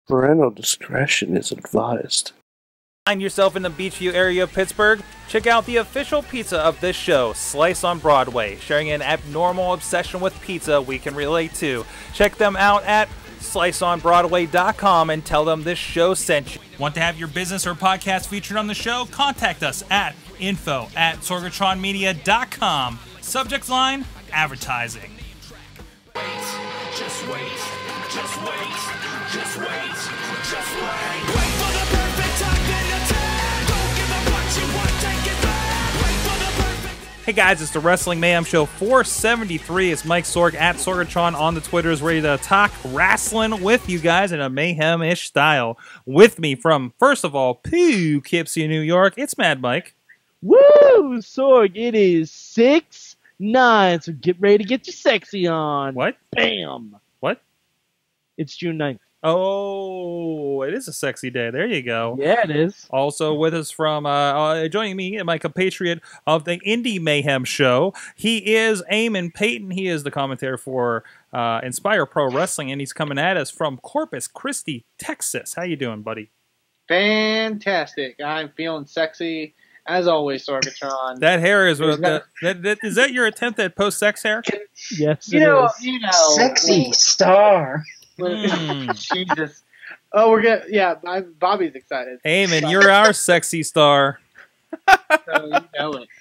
Parental discretion is advised. Find yourself in the Beachview area of Pittsburgh? Check out the official pizza of this show, Slice on Broadway, sharing an abnormal obsession with pizza we can relate to. Check them out at sliceonbroadway.com and tell them this show sent you. Want to have your business or podcast featured on the show? Contact us at info@sorgatronmedia.com. Subject line, advertising. Just wait, just wait, just wait, just wait. Wait for the perfect time then attack. Don't give up what you want, take it back. Wait for the perfect. Hey guys, it's the Wrestling Mayhem Show 473. It's Mike Sorg at Sorgatron on the Twitters, ready to talk wrestling with you guys in a mayhem-ish style. With me from, first of all, Poughkeepsie, New York, it's Mad Mike. Woo! Sorg, it is 6/9, so get ready to get your sexy on. What? Bam! What? It's June 9th. Oh, it is a sexy day. There you go. Yeah, it is. Also with us from, joining me, my compatriot of the Indie Mayhem Show, he is Eamon Payton. He is the commentator for Inspire Pro Wrestling, and he's coming at us from Corpus Christi, Texas. How you doing, buddy? Fantastic. I'm feeling sexy, as always, Sorgatron. That hair is... is that your attempt at post-sex hair? Yes, you know, Sexy star. Jesus. Oh, we're good. Yeah, Bobby's excited. Eamon, you're our sexy star. So you know it.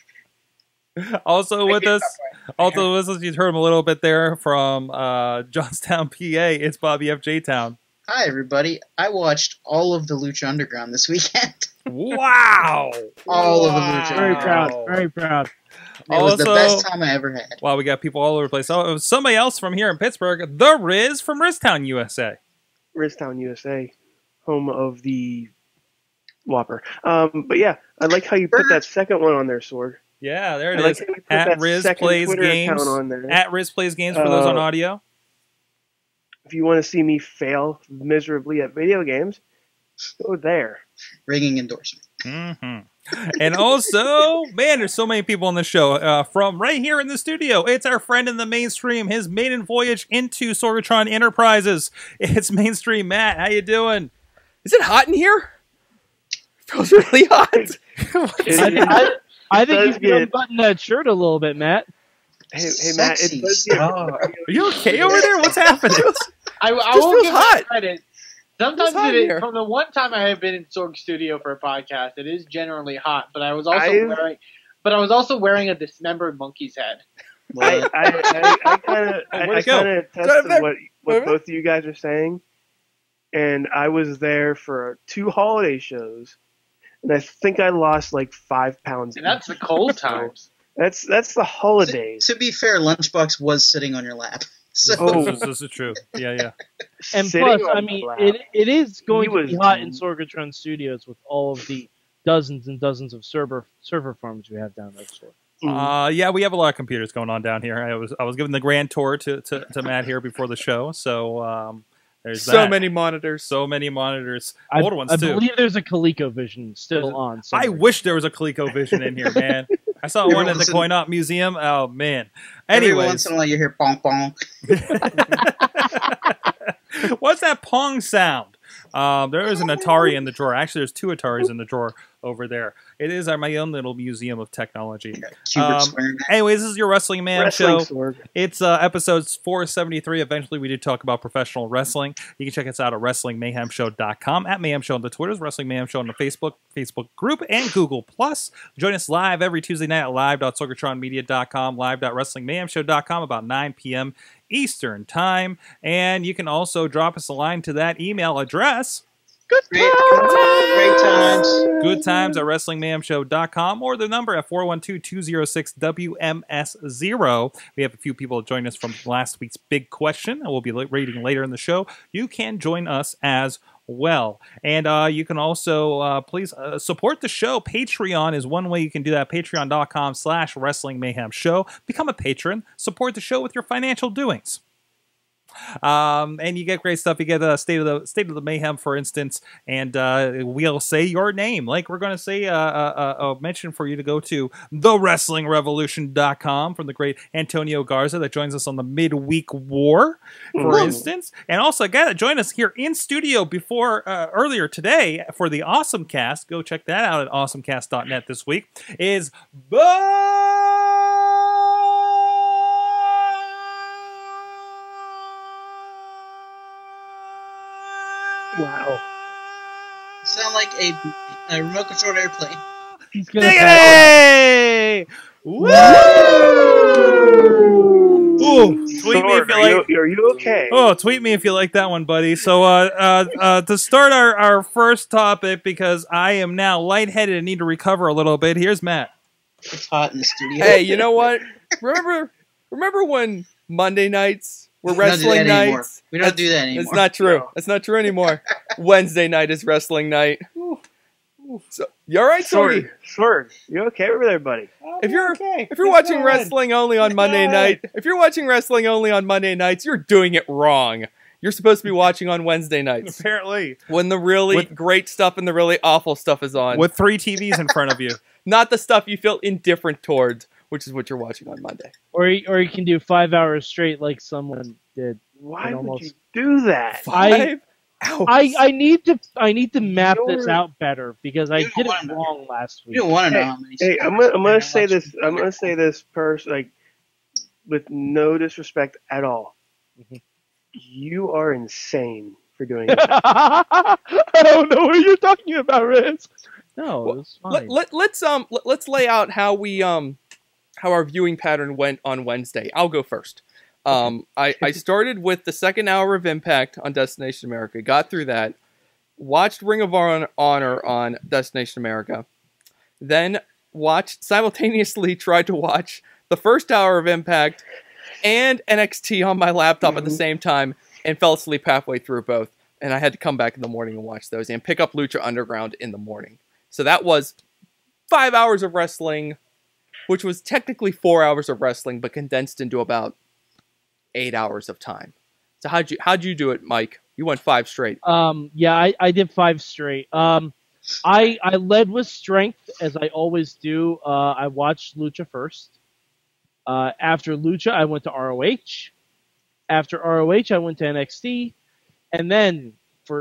Also with us, you heard him a little bit there from Johnstown, PA. It's Bobby F. J-Town. Hi, everybody. I watched all of the Lucha Underground this weekend. Wow! All of the Lucha Very Underground. proud. Very proud. It was the best time I ever had. Wow, we got people all over the place. Oh, somebody else from here in Pittsburgh, the Riz from Riztown, USA. Riztown, USA, home of the Whopper. But yeah, I like how you put that second one on there, Sorg. Yeah, there it I like is. how you put At that Riz second Plays Twitter Games. account on there. At Riz Plays Games for those on audio. If you want to see me fail miserably at video games, go there. Ringing endorsement. Mm-hmm. And also, man, there's so many people on the show. From right here in the studio, it's our friend in the mainstream, his maiden voyage into Sorgatron Enterprises. It's Mainstream Matt. How you doing? Is it hot in here? It feels really hot. I think you can unbutton that shirt a little bit, Matt. Hey Matt, Sexy it does get star. Are you okay over there? What's happening? I This will feels give hot. him credit. Sometimes It's hot here. from the one time I have been in Sorg's studio for a podcast, it is generally hot. But I was also wearing a dismembered monkey's head. I kind of attest to what both of you guys are saying, and I was there for 2 holiday shows, and I think I lost like 5 pounds. And that's the cold times. That's the holidays. To be fair, Lunchbox was sitting on your lap. So This is true. Yeah. And Sitting plus, on I the mean, lap. it is going He to be was- hot in Sorgatron Studios with all of the dozens and dozens of server farms we have down there. Yeah, we have a lot of computers going on down here. I was giving the grand tour to Matt here before the show, so there's So that. many monitors. So many monitors. I Old ones, too. believe there's a ColecoVision still on. I somewhere. wish there was a ColecoVision in here, man. I saw one at the Coin-Op Museum. Oh, man. every Anyways. once in a while you hear bonk bonk. What's that Pong sound? There is an Atari in the drawer. Actually, there's 2 Ataris in the drawer over there. It is my own little museum of technology. Hubert swearing at. Anyways, this is your Wrestling Mayhem Wrestling Show. Sorg. It's episodes 473. Eventually, we do talk about professional wrestling. You can check us out at WrestlingMayhemShow.com, at Mayhem Show on the Twitters, Wrestling Mayhem Show on the Facebook group, and Google+. Join us live every Tuesday night at live.sorgatronmedia.com, live.WrestlingMayhemShow.com, about 9 p.m. Eastern Time. And you can also drop us a line to that email address. Great times. Good times at WrestlingMayhemShow.com or the number at 412-206-WMS0. We have a few people join us from last week's big question, and we'll be reading later in the show. You can join us as well. And you can also please support the show. Patreon is one way you can do that. Patreon.com/Wrestling Mayhem Show. Become a patron. Support the show with your financial doings. And you get great stuff. You get State of the Mayhem, for instance, and we'll say your name. Like we're going to say a mention for you to go to thewrestlingrevolution.com from the great Antonio Garza that joins us on the midweek war, for instance. And also, join us here in studio before earlier today for the Awesome Cast. Go check that out at awesomecast.net this week. Is Wow. Sound like a remote controlled airplane. He's gonna Diggity! Woo! Ooh, tweet me if you like. Are you okay? Oh, tweet me if you like that one, buddy. So, to start our first topic, because I am now lightheaded and need to recover a little bit. Here's Matt. It's hot in the studio. Hey, you know what? Remember when Monday nights were wrestling nights? We don't do that anymore. It's not true. It's not true anymore. Wednesday night is wrestling night. So, you all right, Sorgy? Sword, you okay over there, buddy? If you're watching wrestling only on Monday night, you're doing it wrong. You're supposed to be watching on Wednesday nights. Apparently. When the really great stuff and the really awful stuff is on. With 3 TVs in front of you. Not the stuff you feel indifferent towards, which is what you're watching on Monday. Or you can do 5 hours straight like someone did. Why would you do that? 5 hours? I need to map this out better because I did it wrong last week. You don't want to know how many. Hey, I'm gonna say this. I'm gonna say this with no disrespect at all. You are insane for doing that. I don't know what you're talking about, Riz. No, it's fine. Let's lay out how our viewing pattern went on Wednesday. I'll go first. I started with the second hour of Impact on Destination America, got through that, watched Ring of Honor on Destination America, then simultaneously tried to watch the first hour of Impact and NXT on my laptop at the same time, and fell asleep halfway through both. And I had to come back in the morning and watch those, and pick up Lucha Underground in the morning. So that was 5 hours of wrestling, which was technically 4 hours of wrestling, but condensed into about 8 hours of time. So how'd you do it, Mike? You went 5 straight. Yeah, I did 5 straight. I led with strength, as I always do. I watched Lucha first. After Lucha, I went to ROH. After ROH, I went to NXT. And then,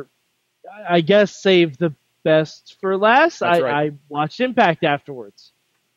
I guess, save the best for last, I watched Impact afterwards.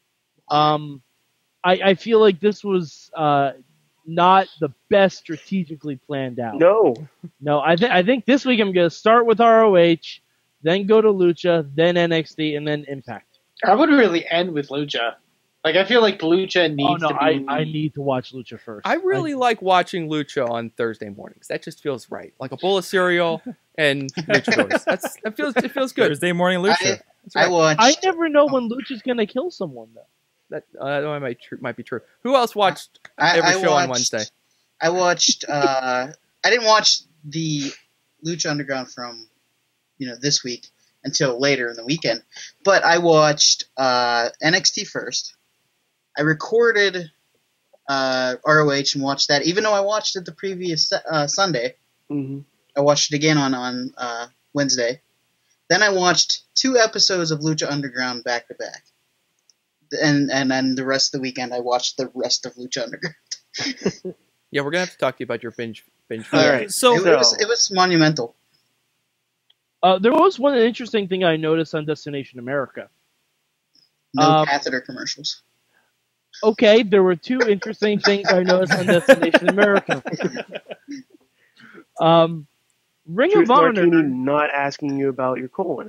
I feel like this was not the best strategically planned out. No, I think this week I'm going to start with ROH, then go to Lucha, then NXT, and then Impact. I would really end with Lucha. Like, I feel like Lucha needs to be... I need to watch Lucha first. I really like watching Lucha on Thursday mornings. That just feels right. Like a bowl of cereal and luchadors. It feels good. Thursday morning Lucha. I never know when Lucha's going to kill someone, though. That might be true. Who else watched every show on Wednesday? I watched. I didn't watch the Lucha Underground from this week until later in the weekend, but I watched NXT first. I recorded ROH and watched that, even though I watched it the previous Sunday. Mm-hmm. I watched it again on Wednesday. Then I watched 2 episodes of Lucha Underground back to back. And then the rest of the weekend, I watched the rest of Lucha Underground. Yeah, we're gonna have to talk to you about your binge. All right, so it was monumental. There was one interesting thing I noticed on Destination America. No catheter commercials. Okay, there were 2 interesting things I noticed on Destination America. Ring of Honor not asking you about your colon.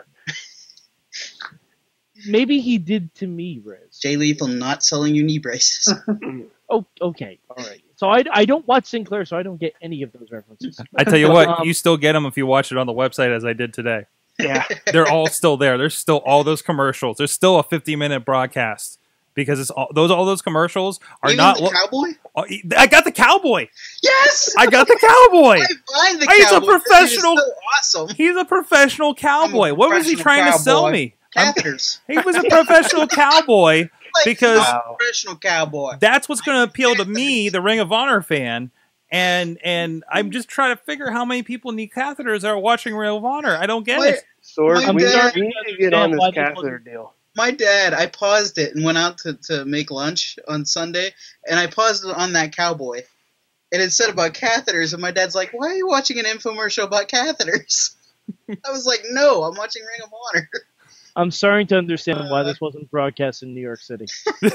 Maybe he did to me, Riz. Jay Lethal not selling you knee braces. Oh, okay, all right. So I don't watch Sinclair, so I don't get any of those references. I tell you what, you still get them if you watch it on the website, as I did today. Yeah, they're all still there. There's still all those commercials. There's still a 50-minute broadcast because it's all those commercials are Even not. The cowboy? I got the cowboy. Yes, I got the cowboy. I find the He's cowboy. a professional. So awesome. He's a professional cowboy. What was he trying to sell me? Catheters. He was a professional cowboy because professional cowboy. that's what's going to appeal to me, the Ring of Honor fan, And I'm just trying to figure how many people need catheters that are watching Ring of Honor. I don't get Wait. it. Sorg, we dad- need to get on this why this catheter wasn't- deal. My dad, I paused it and went out to make lunch on Sunday, and I paused it on that cowboy. And it said about catheters, and my dad's like, "Why are you watching an infomercial about catheters?" I was like, "No, I'm watching Ring of Honor." I'm starting to understand why this wasn't broadcast in New York City.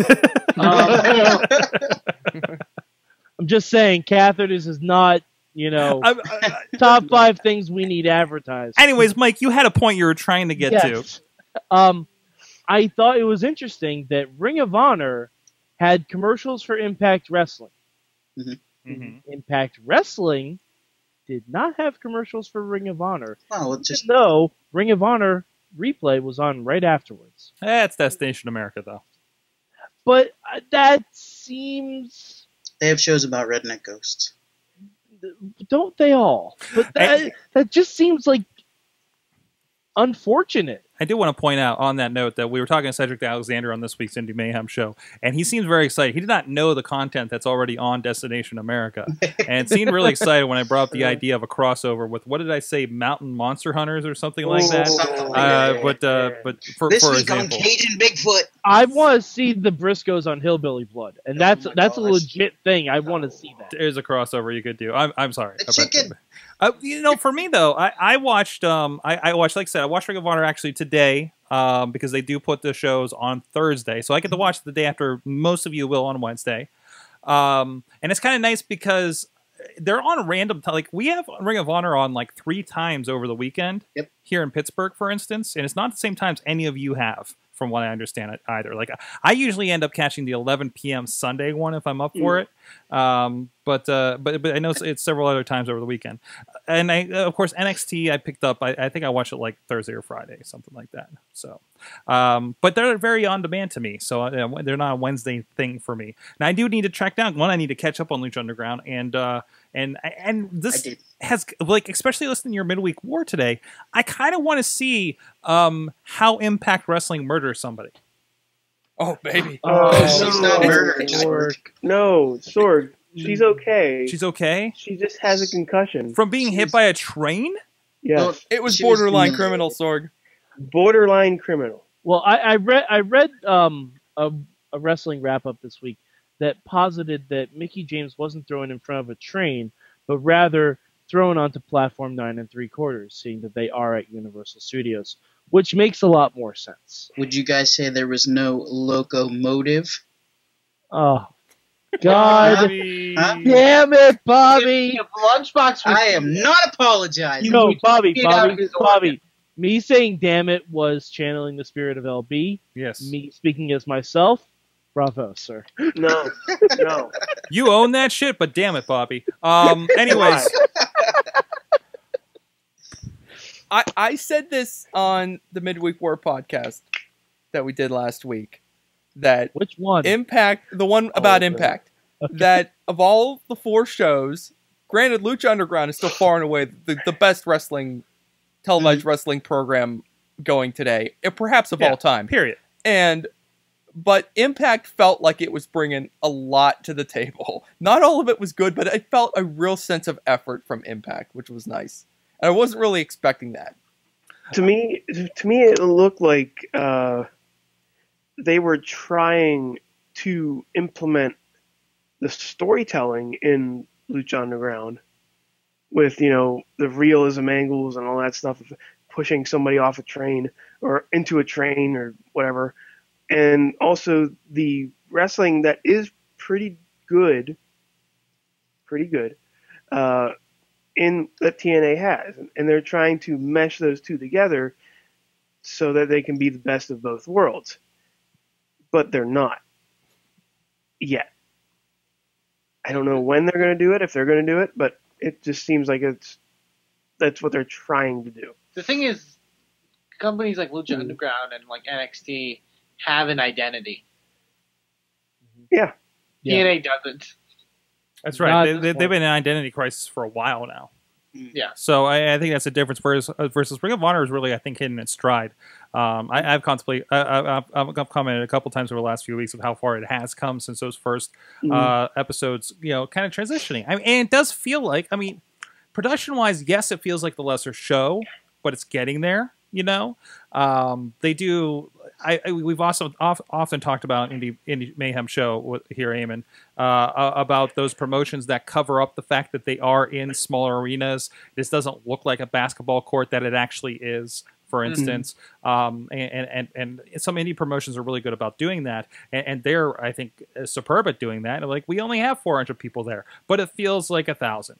I'm just saying, catheters is not, top 5 things we need advertised. Anyways, Mike, you had a point you were trying to get to. I thought it was interesting that Ring of Honor had commercials for Impact Wrestling. Mm-hmm. Impact Wrestling did not have commercials for Ring of Honor, Well, even though Ring of Honor replay was on right afterwards. That's Destination America, though. But that seems... they have shows about redneck ghosts. Don't they all? But that just seems like unfortunate. I do want to point out on that note that we were talking to Cedric Alexander on this week's Indie Mayhem show, and he seems very excited. He did not know the content that's already on Destination America, and seemed really excited when I brought up the idea of a crossover with, what did I say, Mountain Monster Hunters or something like that. But for This week example, on Cajun Bigfoot. I want to see the Briscoes on Hillbilly Blood, and that's my a gosh. legit thing. I want to see that. there's a crossover you could do. I'm sorry. The chicken. For me though, I watched I watched, like I said, I watched Ring of Honor actually today, because they do put the shows on Thursday, so I get to watch the day after most of you will on Wednesday. And it's kind of nice because they're on random like we have Ring of Honor on like 3 times over the weekend. Yep. Here in Pittsburgh, for instance, and it's not the same times any of you have, from what I understand it either. Like I usually end up catching the 11 p.m. Sunday one if I'm up for it. But I know it's several other times over the weekend. And of course NXT I picked up. I think I watched it like Thursday or Friday, something like that. So, but they're very on demand to me. So they're not a Wednesday thing for me. And I do need to track down one. I need to catch up on Lucha Underground, and this has, like, especially listening to your midweek war today, I kind of want to see how Impact Wrestling murders somebody. Oh, baby. She's not murdered. No, Sorg. She's okay. She's okay? She just has a concussion. From being hit by a train? Yes. It was She was borderline humiliated. criminal, Sorg. Borderline criminal. Well, I read a wrestling wrap up this week that posited that Mickie James wasn't thrown in front of a train, but rather thrown onto platform 9 3/4, seeing that they are at Universal Studios, which makes a lot more sense. Would you guys say there was no locomotive? Oh, God Huh? damn it, Bobby! If Lunchbox was I am not apologizing. No, Bobby, Get out of his Bobby. Me saying "damn it" was channeling the spirit of LB. Yes. Me speaking as myself. Bravo, sir. No. No. You own that shit, but damn it, Bobby. Anyways, I said this on the Midweek War podcast that we did last week, that Which one? Impact, the one about okay. Impact, that of all the 4 shows, granted Lucha Underground is still far and away the best wrestling, televised wrestling program going today, perhaps of all time. period. But Impact felt like it was bringing a lot to the table. Not all of it was good, but I felt a real sense of effort from Impact, which was nice. And I wasn't really expecting that. To me, it looked like they were trying to implement the storytelling in Lucha Underground with, the realism angles and all that stuff, of pushing somebody off a train or into a train or whatever. And also the wrestling that is pretty good, in that TNA has, and they're trying to mesh those two together so that they can be the best of both worlds. But they're not yet. I don't know when they're going to do it, if they're going to do it, but it just seems like that's what they're trying to do. The thing is, companies like Lucha Underground and like NXT have an identity. Yeah. TNA doesn't. That's right. They've been in an identity crisis for a while now. Yeah. So I think that's a difference versus Ring of Honor is really, I think, hitting its stride. I've commented a couple times over the last few weeks of how far it has come since those first episodes, kind of transitioning. And it does feel like, production-wise, yes, it feels like the lesser show, but it's getting there. They do. We've also often talked about Indie Mayhem Show here, Eamon, about those promotions that cover up the fact that they are in smaller arenas. This doesn't look like a basketball court that it actually is, for instance. And some indie promotions are really good about doing that, and they're, I think, superb at doing that. Like, we only have 400 people there, but it feels like 1,000.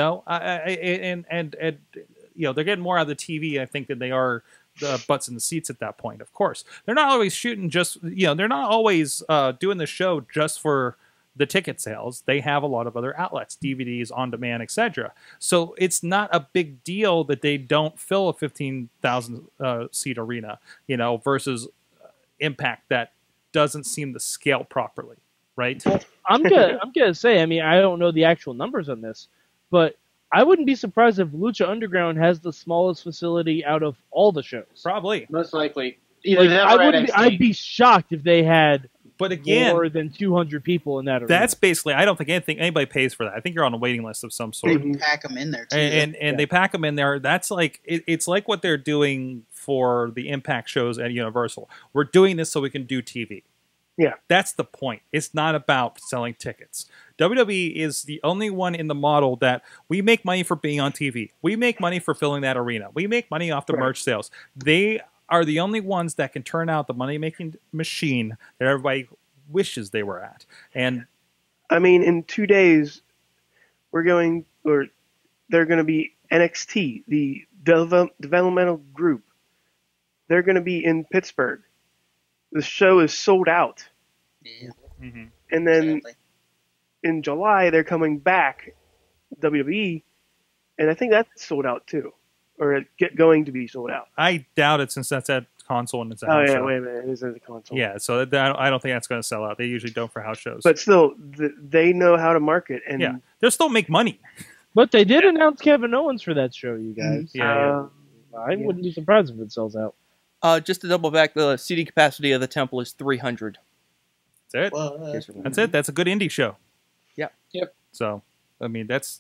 They're getting more out of the TV, I think, than they are the butts in the seats at that point. Of course, they're not always shooting they're not always doing the show just for the ticket sales. They have a lot of other outlets, DVDs, on demand, etc. So it's not a big deal that they don't fill a 15,000 seat arena, versus Impact that doesn't seem to scale properly, right? Well, I'm gonna say, I don't know the actual numbers on this, but I wouldn't be surprised if Lucha Underground has the smallest facility out of all the shows. Probably. Most likely. I'd be shocked if they had more than 200 people in that arena. That's basically, I don't think anybody pays for that. I think you're on a waiting list of some sort. They pack them in there, too. And they pack them in there. That's like, it's like what they're doing for the Impact shows at Universal. We're doing this so we can do TV. Yeah. That's the point. It's not about selling tickets. WWE is the only one in the model that we make money for being on TV. We make money for filling that arena. We make money off the merch sales. They are the only ones that can turn out the money-making machine that everybody wishes they were at. And in 2 days, they're going to be NXT, the developmental group. They're going to be in Pittsburgh. The show is sold out. Yeah. Mm-hmm. And then in July, they're coming back, WWE, and I think that's sold out too. Or going to be sold out. I doubt it, since that's at console and it's a house show. Oh, yeah, wait a minute. It is at the console. Yeah, so I don't think that's going to sell out. They usually don't for house shows. But still, they know how to market. And yeah, they'll still make money. But they did announce Kevin Owens for that show, you guys. Yeah. I wouldn't be surprised if it sells out. Just to double back, the seating capacity of the temple is 300. That's it. That's it. That's a good indie show. Yeah. Yep. So, that's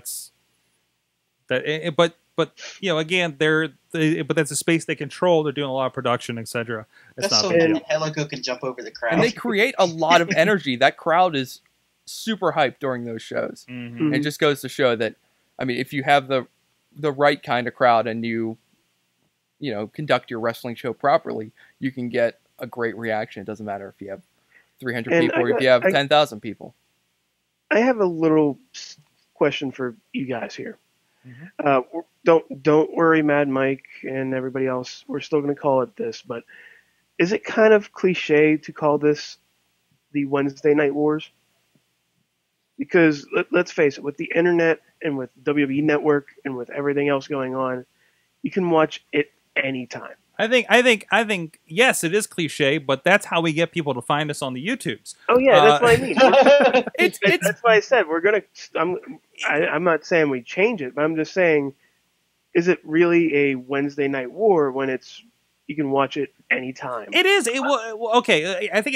that. But again, but that's a space they control. They're doing a lot of production, etc. That's not so Helico can jump over the crowd. And they create a lot of energy. That crowd is super hyped during those shows. Mm-hmm. It just goes to show that, if you have the right kind of crowd and you conduct your wrestling show properly, you can get a great reaction. It doesn't matter if you have 300 people or if you have 10,000 people. I have a little question for you guys here. Mm-hmm. Don't worry, Mad Mike and everybody else. We're still going to call it this, but is it kind of cliche to call this the Wednesday Night Wars? Because let's face it, with the internet and with WWE Network and with everything else going on, you can watch it anytime. I think yes, it is cliche, but that's how we get people to find us on the YouTubes. Oh yeah, that's what I mean. That's why I said we're gonna. I'm not saying we change it, but I'm just saying, is it really a Wednesday Night War when you can watch it anytime? It is. Okay. I think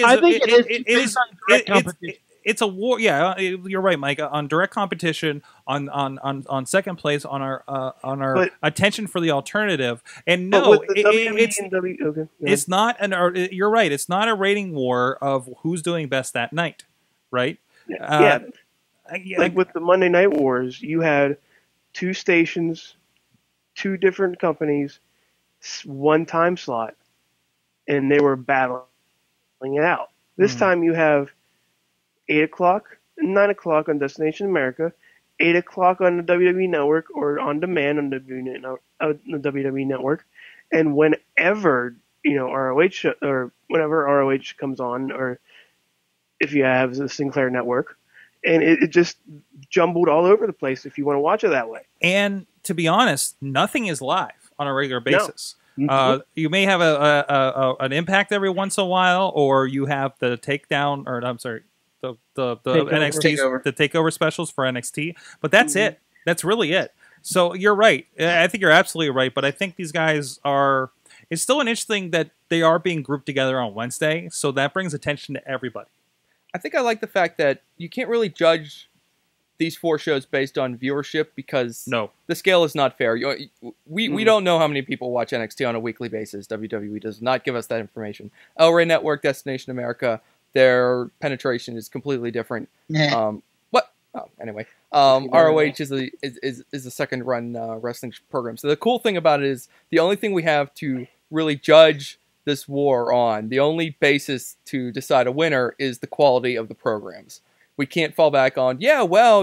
it's a war. Yeah, you're right, Mike. On direct competition, on second place, on our attention for the alternative, and no, it's not you're right. It's not a rating war of who's doing best that night, right? Like with the Monday Night Wars, you had 2 stations, 2 different companies, 1 time slot, and they were battling it out. This time you have 8 o'clock and 9 o'clock on Destination America, 8 o'clock on the WWE Network or on demand on the WWE Network, and whenever ROH or whenever ROH comes on, or if you have the Sinclair Network, and it just jumbled all over the place if you want to watch it that way. And to be honest, nothing is live on a regular basis. No. You may have an Impact every once in a while, or you have the takedown, or I'm sorry, the NXT, the takeover specials for NXT. But that's it. That's really it. So you're right. I think you're absolutely right. But I think these guys are. It's still an interesting that they are being grouped together on Wednesday. So that brings attention to everybody. I think I like the fact that you can't really judge these 4 shows based on viewership because the scale is not fair. We don't know how many people watch NXT on a weekly basis. WWE does not give us that information. El Rey Network, Destination America, their penetration is completely different. Anyway, ROH is a second run wrestling program. So the cool thing about it is the only thing we have to really judge this war on, the only basis to decide a winner is the quality of the programs. We can't fall back on, you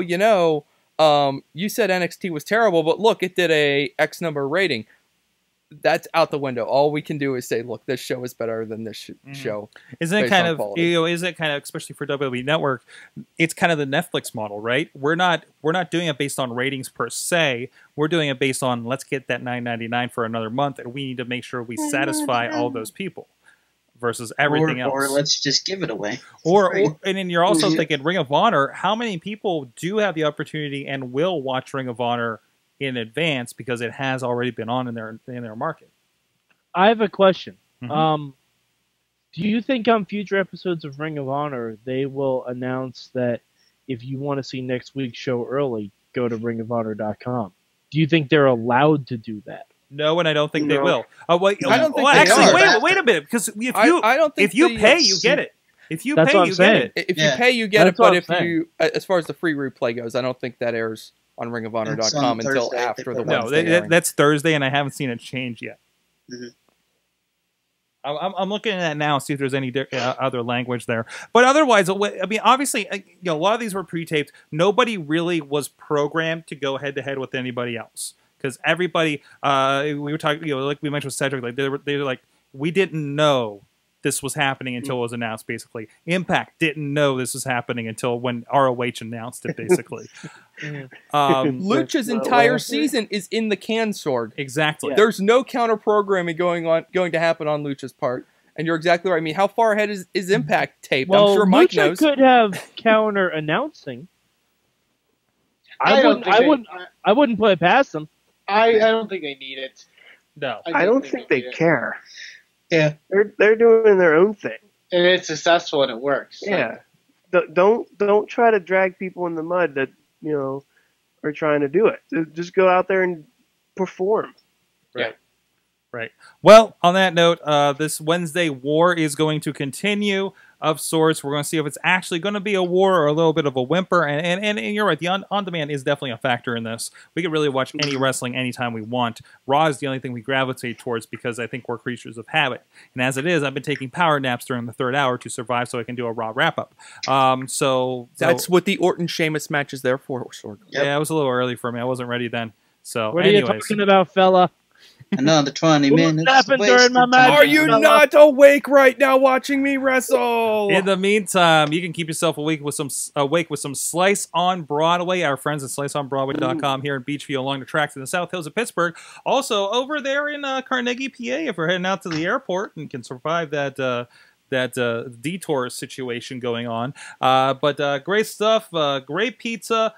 said NXT was terrible, but look, it did a X number rating. That's out the window. All we can do is say, look, this show is better than this show. Isn't it kind of, especially for WWE Network, it's kind of the Netflix model, right? We're not doing it based on ratings per se. We're doing it based on, let's get that $9.99 for another month, and we need to make sure we satisfy all those people. Versus everything else. Or let's just give it away. And then you're also thinking Ring of Honor, how many people do have the opportunity and will watch Ring of Honor in advance because it has already been on in their market? I have a question. Mm-hmm. Do you think on future episodes of Ring of Honor they will announce that if you want to see next week's show early, go to ringofhonor.com? Do you think they're allowed to do that? No, and I don't think they will. I don't think they are. Wait a minute, because if you pay, you get it. If you That's pay, what I'm you saying. get it. If you pay, you get That's it. what But I'm if saying. as far as the free replay goes, I don't think that airs on ringofhonor.com until Thursday, after the No, Wednesday airing. that's Thursday, and I haven't seen it change yet. Mm-hmm. I'm looking at it now, see if there's any other language there. But otherwise, I mean, obviously, a lot of these were pre-taped. Nobody really was programmed to go head-to-head with anybody else. Because everybody, we were talking, like we mentioned with Cedric, like they were like, we didn't know this was happening until it was announced, basically. Impact didn't know this was happening until when ROH announced it, basically. Lucha's entire season is in the can, Sorg. Exactly. Yeah. There's no counter-programming going to happen on Lucha's part. And you're exactly right. I mean, how far ahead is Impact taped? Well, I'm sure Mike Lucha knows. could have counter-announcing. I wouldn't put it past them. I don't think they need it. No. I don't think they need it. care. Yeah. They're doing their own thing. And it's successful and it works. Yeah. Don't try to drag people in the mud that, are trying to do it. Just go out there and perform. Right. Well, on that note, this Wednesday war is going to continue of sorts. We're going to see if it's actually going to be a war or a little bit of a whimper. And you're right, the on-demand is definitely a factor in this. We can really watch any wrestling anytime we want. Raw is the only thing we gravitate towards because I think we're creatures of habit. And as it is, I've been taking power naps during the third hour to survive so I can do a Raw wrap-up. So That's what the Orton-Sheamus match is there for, Sorg. Yep. Yeah, it was a little early for me. I wasn't ready then. So, What are you anyways. talking about, fella? Another 20 minutes. happened during my match? Are you not awake right now watching me wrestle? In the meantime, you can keep yourself awake with some Slice on Broadway. Our friends at sliceonbroadway.com here in Beachview along the tracks in the South Hills of Pittsburgh. Also over there in Carnegie, PA, if we're heading out to the airport and can survive that detour situation going on. But great stuff, great pizza,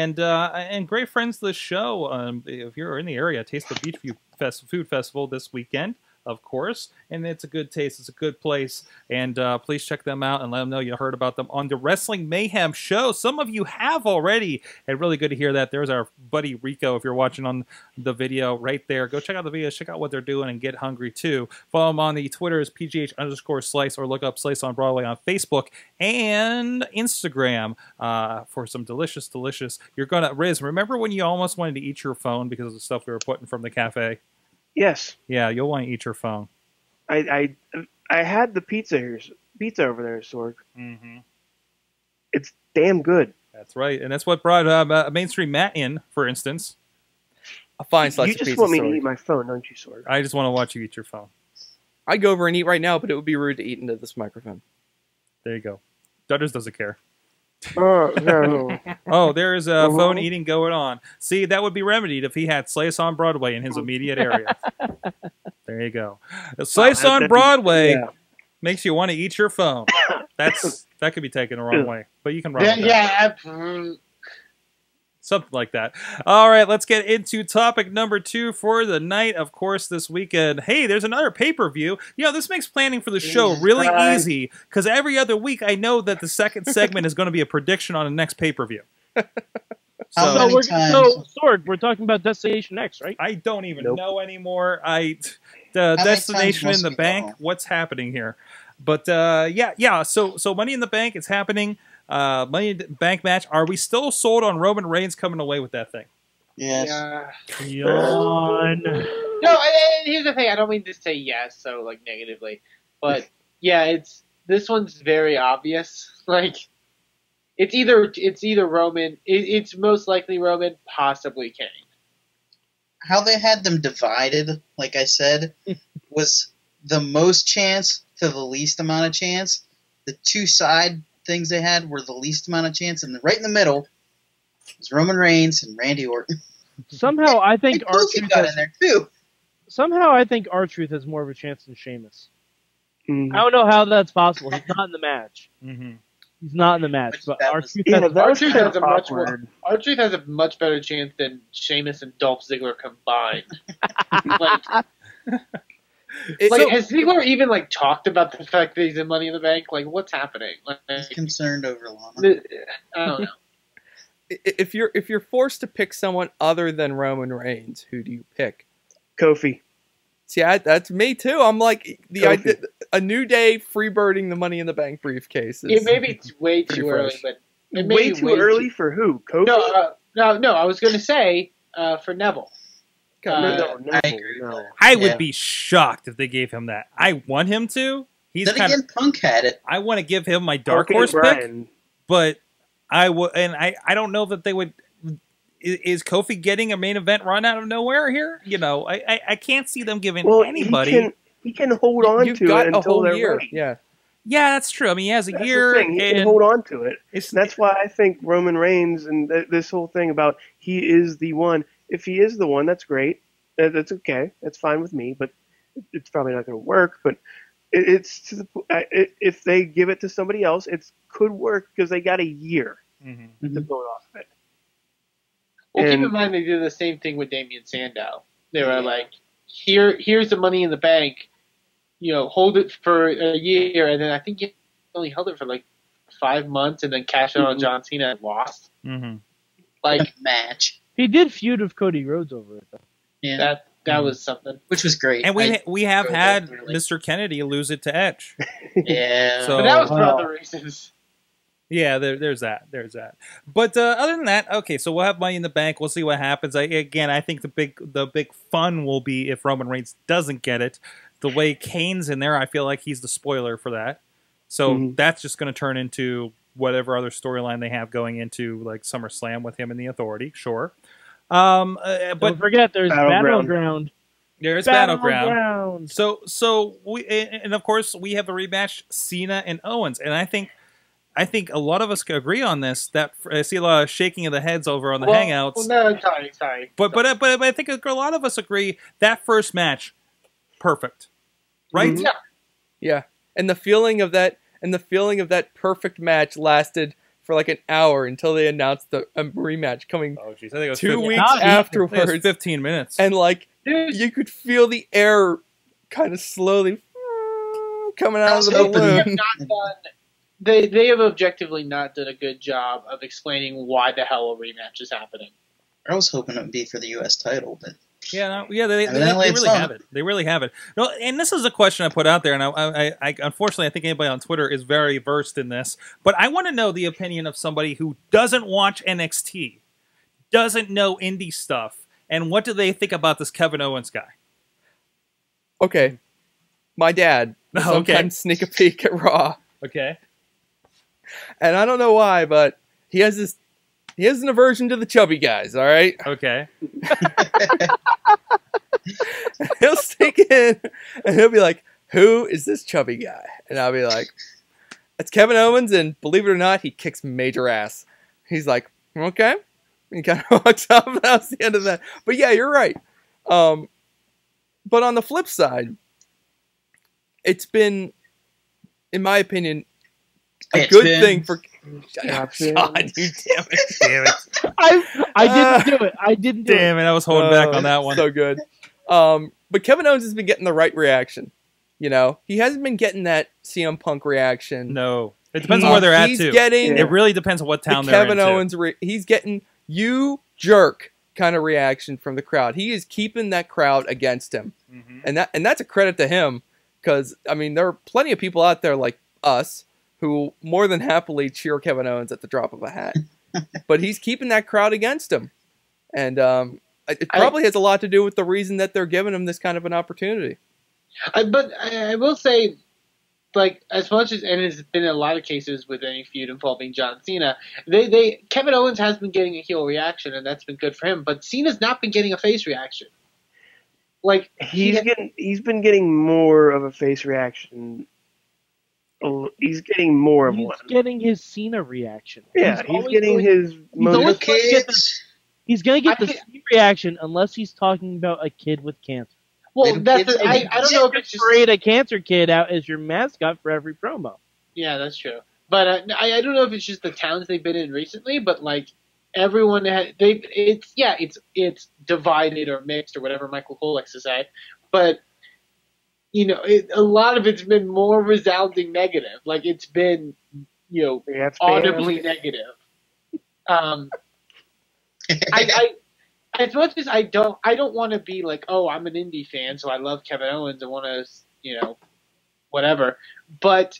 and great friends to the show. If you're in the area, Taste the Beachview Food Festival this weekend, of course, and it's a good taste. It's a good place, and please check them out and let them know you heard about them on the Wrestling Mayhem Show. Some of you have already, and really good to hear that. There's our buddy Rico, if you're watching on the video right there. Go check out the videos, check out what they're doing, and get hungry too. Follow them on the Twitters, PGH_Slice, or look up Slice on Broadway on Facebook and Instagram for some delicious. You're gonna, Riz, remember when you almost wanted to eat your phone because of the stuff we were putting from the cafe? Yes. Yeah, you'll want to eat your phone. I had the pizza over there, Sorg. Mm-hmm. It's damn good. That's right, and that's what brought Mainstream Matt in, for instance. A fine slice You of just pizza, want me to Sorg. eat my phone, don't you, Sorg? I just want to watch you eat your phone. I'd go over and eat right now, but it would be rude to eat into this microphone. There you go. Dutters doesn't care. Oh, no. Oh, there's a phone eating going on. See, that would be remedied if he had Slice on Broadway in his immediate area. There you go. Slice on Broadway makes you want to eat your phone. That could be taken the wrong way, but you can run with that. Yeah. Something like that. All right, let's get into topic number 2 for the night. Of course, this weekend. Hey, there's another pay-per-view. You know, this makes planning for the show really easy because every other week I know that the second segment is going to be a prediction on the next pay-per-view. How many times? Sorg, we're talking about Destination X, right? I don't even know anymore. The Destination in the Bank. What's happening here? But yeah. So Money in the Bank. It's happening. Money in the Bank match. Are we still sold on Roman Reigns coming away with that thing? Yes. Yawn. No, and here's the thing. I don't mean to say yes, so like negatively, but yeah, this one's very obvious. Like, it's either Roman. It's most likely Roman, possibly Kane. How they had them divided, like I said, was the most chance to the least amount of chance. The two side things they had were the least amount of chance, and right in the middle was Roman Reigns and Randy Orton. Somehow, I think R-Truth got in there too. Somehow, I think R-Truth has more of a chance than Sheamus. Mm-hmm. I don't know how that's possible. He's not in the match. Mm-hmm. He's not in the match, but R-Truth has a much better chance than Sheamus and Dolph Ziggler combined. Has Ziggler even talked about the fact that he's in Money in the Bank? Like, what's happening? He's concerned over Lana. I don't know. If you're forced to pick someone other than Roman Reigns, who do you pick? Kofi. See, that's me too. I'm like the idea, a New Day freebirding the Money in the Bank briefcase. Yeah, maybe it's way too early, but way too early for who? Kofi? No. I was going to say for Neville. I would be shocked if they gave him that. I want him to. Punk had it. I want to give him my dark horse pick, but I don't know that they would. Is Kofi getting a main event run out of nowhere here? You know, I can't see them giving anybody. He can hold on to it until they're ready. Yeah, that's true. I mean, he has a year. He can hold on to it. That's why I think Roman Reigns and this whole thing about he is the one. If he is the one, that's great. That's okay. That's fine with me. But it's probably not going to work. But if they give it to somebody else, it could work because they got a year to build off of it. Well, keep in mind they did the same thing with Damian Sandow. They were like, here's the Money in the Bank. You know, hold it for a year, and then I think he only held it for 5 months, and then cashed out on John Cena and lost. Mm-hmm. Match. He did feud with Cody Rhodes over it, though. Yeah, that was something, which was great. And we have had Mr. Kennedy lose it to Edge. Yeah, but that was for other reasons. Yeah, there's that. But other than that, okay, so we'll have Money in the Bank. We'll see what happens. I think the big fun will be if Roman Reigns doesn't get it. The way Kane's in there, I feel like he's the spoiler for that. So that's just going to turn into whatever other storyline they have going into SummerSlam with him and the Authority. Sure. But don't forget, there's Battleground. There's Battleground. So we, and of course we have the rematch Cena and Owens, and I think a lot of us could agree on this. That I see a lot of shaking of the heads over on the Hangouts. Well, no, sorry. But I think a lot of us agree that first match, perfect, right? Mm-hmm. Yeah. And the feeling of that perfect match lasted for an hour until they announced the rematch coming 2 weeks afterwards. 15 minutes. And you could feel the air kind of slowly coming out of the balloon. They have objectively not done a good job of explaining why the hell a rematch is happening. I was hoping it would be for the U.S. title, but they really have it. They really have it. No, and this is a question I put out there, and I unfortunately I think anybody on Twitter is very versed in this, but I want to know the opinion of somebody who doesn't watch NXT, doesn't know indie stuff, and what do they think about this Kevin Owens guy? Okay, my dad sometimes sneak a peek at Raw. Okay. And I don't know why, but he has an aversion to the chubby guys, all right? Okay. He'll sneak in, and he'll be like, who is this chubby guy? And I'll be like, it's Kevin Owens, and believe it or not, he kicks major ass. He's like, okay. And he kind of walks off, and that's the end of that. But yeah, you're right. But on the flip side, it's been, in my opinion, a good thing for God, God, you damn it. I didn't do it. I didn't do Damn it. it, I was holding back on that one. So good. But Kevin Owens has been getting the right reaction. You know, he hasn't been getting that CM Punk reaction. No. It depends on where they're at, he's too. Getting It really depends on what town the they're Kevin in, Owens he's getting you jerk kind of reaction from the crowd. He is keeping that crowd against him. Mm-hmm. And that's a credit to him, because I mean there are plenty of people out there like us who more than happily cheer Kevin Owens at the drop of a hat. But he's keeping that crowd against him. And it probably has a lot to do with the reason that they're giving him this kind of an opportunity. But I will say, like, as much as, and it's been a lot of cases with any feud involving John Cena, Kevin Owens has been getting a heel reaction, and that's been good for him. But Cena's not been getting a face reaction. Like he's been getting more of a face reaction. He's getting more of one. He's getting his Cena reaction. Yeah, he's getting his always kids. He's going to get the Cena reaction unless he's talking about a kid with cancer. Well, I don't know if it's just parade a cancer kid out as your mascot for every promo. Yeah, that's true. But I don't know if it's just the towns they've been in recently, but like everyone it's divided or mixed or whatever Michael Cole likes to say. But you know, a lot of it's been more resounding negative. Like it's been, you know, audibly negative. As much as I don't want to be like, oh, I'm an indie fan, so I love Kevin Owens. I want to, you know, whatever. But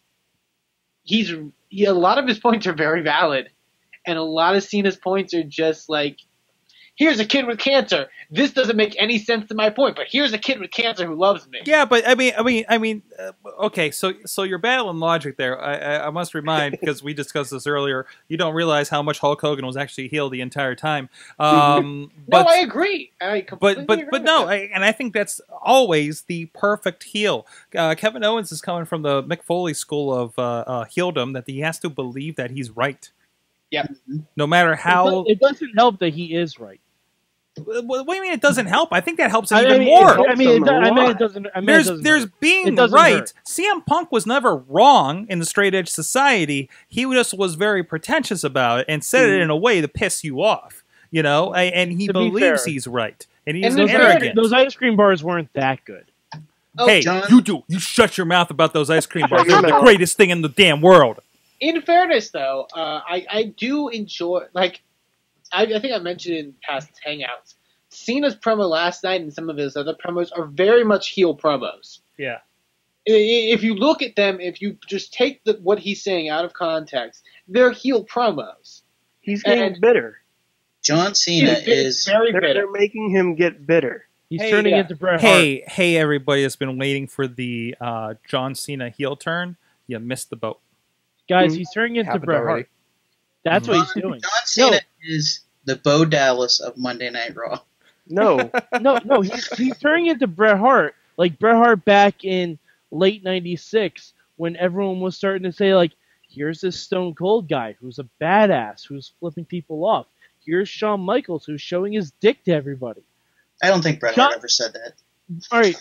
a lot of his points are very valid, and a lot of Cena's points are just like, here's a kid with cancer. This doesn't make any sense to my point, but here's a kid with cancer who loves me. Yeah, but I mean, okay. So you're battling logic there. I must remind, because we discussed this earlier, you don't realize how much Hulk Hogan was actually heel the entire time. No, I agree. I completely agree but no, and I think that's always the perfect heel. Kevin Owens is coming from the Mick Foley school of heeldom, that he has to believe that he's right. Yeah. No matter how. It doesn't help that he is right. What do you mean it doesn't help? I think that helps him even more. It doesn't. There's being right. CM Punk was never wrong in the straight edge society. He just was very pretentious about it and said it in a way to piss you off. You know, and he believes he's right, and he's arrogant. Those ice cream bars weren't that good. Oh, hey, John? you shut your mouth about those ice cream bars. They're the greatest thing in the damn world. In fairness, though, I do enjoy, like, I think I mentioned in past Hangouts, Cena's promo last night and some of his other promos are very much heel promos. Yeah. If you look at them, if you just take what he's saying out of context, they're heel promos. He's getting bitter. John Cena is very bitter. They're making him get bitter. He's turning into Bret Hart. Hey, everybody that's been waiting for the John Cena heel turn, you missed the boat. Guys, he's turning into Bret Hart. That's what he's doing. John Cena is the Bo Dallas of Monday Night Raw. No. No, he's turning into Bret Hart. Like Bret Hart back in late 96 when everyone was starting to say, like, here's this Stone Cold guy who's a badass, who's flipping people off. Here's Shawn Michaels who's showing his dick to everybody. I don't think Bret Hart ever said that. All right.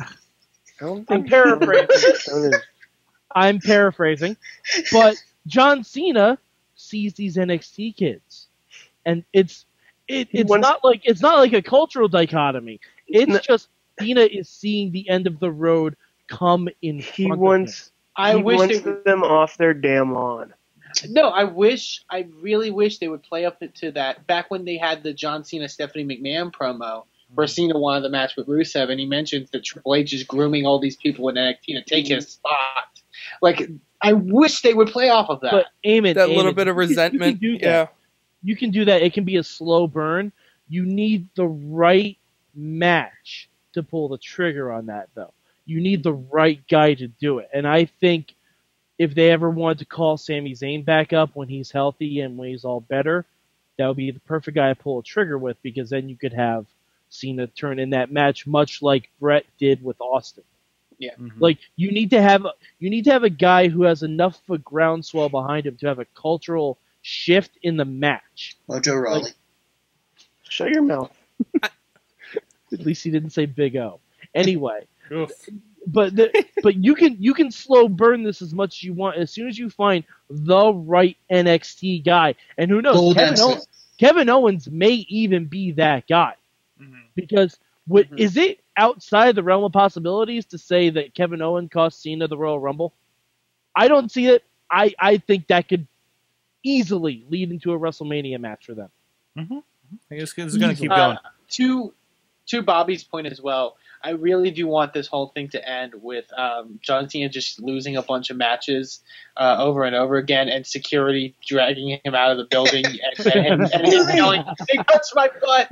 I'm paraphrasing, but John Cena sees these NXT kids, and it's not like a cultural dichotomy. It's just Cena is seeing the end of the road come in front of him. He wants them off their damn lawn. No, I really wish they would play up to that. Back when they had the John Cena Stephanie McMahon promo, where Cena wanted the match with Rusev, and he mentions that Triple H is grooming all these people in NXT to take his spot. Like, I wish they would play off of that. But that little bit of resentment. You can do that. It can be a slow burn. You need the right match to pull the trigger on that, though. You need the right guy to do it. And I think if they ever wanted to call Sami Zayn back up when he's healthy and when he's all better, that would be the perfect guy to pull a trigger with, because then you could have Cena turn in that match much like Brett did with Austin. Yeah. Mm-hmm. Like you need to have a guy who has enough of a groundswell behind him to have a cultural shift in the match. Mojo Rawley. Like, shut your mouth. At least he didn't say Big O. Anyway, but you can slow burn this as much as you want. As soon as you find the right NXT guy, and who knows, Kevin Owens may even be that guy. Because is it outside the realm of possibilities to say that Kevin Owens cost Cena the Royal Rumble? I don't see it. I think that could easily lead into a WrestleMania match for them. I guess it's going to keep going. To Bobby's point as well, I really do want this whole thing to end with John Cena just losing a bunch of matches over and over again, and security dragging him out of the building and him yelling, "Hey, touch my butt!"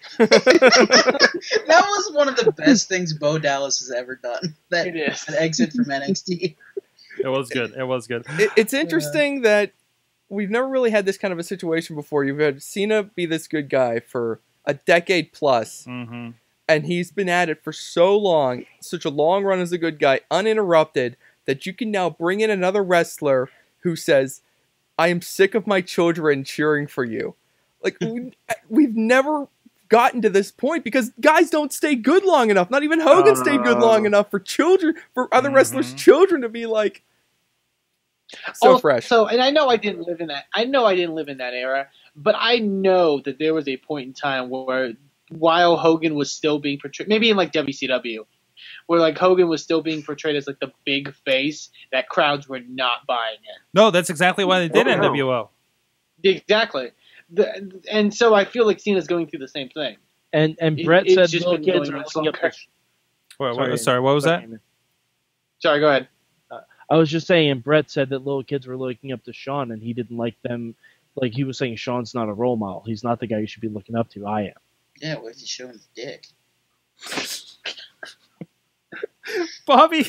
That was one of the best things Bo Dallas has ever done. That exit from NXT. It was good. It was good. It's interesting that we've never really had this kind of a situation before. You've had Cena be this good guy for a decade plus, and he's been at it for so long, such a long run as a good guy, uninterrupted, that you can now bring in another wrestler who says, "I am sick of my children cheering for you." Like, we've never gotten to this point because guys don't stay good long enough. Not even Hogan stayed good long enough for other wrestlers' children to be like fresh. So, and I know I didn't live in that. I know I didn't live in that era, but I know that there was a point in time where, while Hogan was still being portrayed, maybe in like WCW, where like Hogan was still being portrayed as like the big face, that crowds were not buying it. No, that's exactly why they did NWO. Exactly. And so I feel like Cena's going through the same thing. And Brett said little kids are looking up. Sorry, what was that? Sorry, go ahead. I was just saying, and Brett said that little kids were looking up to Shawn, and he didn't like them. Like, he was saying Shawn's not a role model. He's not the guy you should be looking up to. I am. Yeah, what if you show him his dick? Bobby.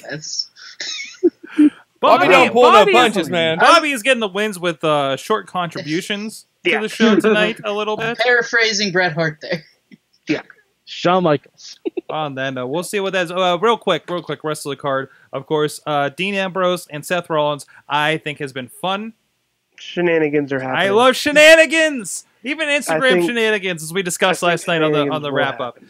Bobby don't pull no punches, man. Bobby is getting the wins with short contributions to the show tonight a little bit. Paraphrasing Bret Hart there. Yeah. Shawn Michaels. On then, we'll see what that's. Real quick, rest of the card. Of course, Dean Ambrose and Seth Rollins, I think, has been fun. Shenanigans are happening. I love shenanigans, even Instagram shenanigans, as we discussed last night on the wrap up.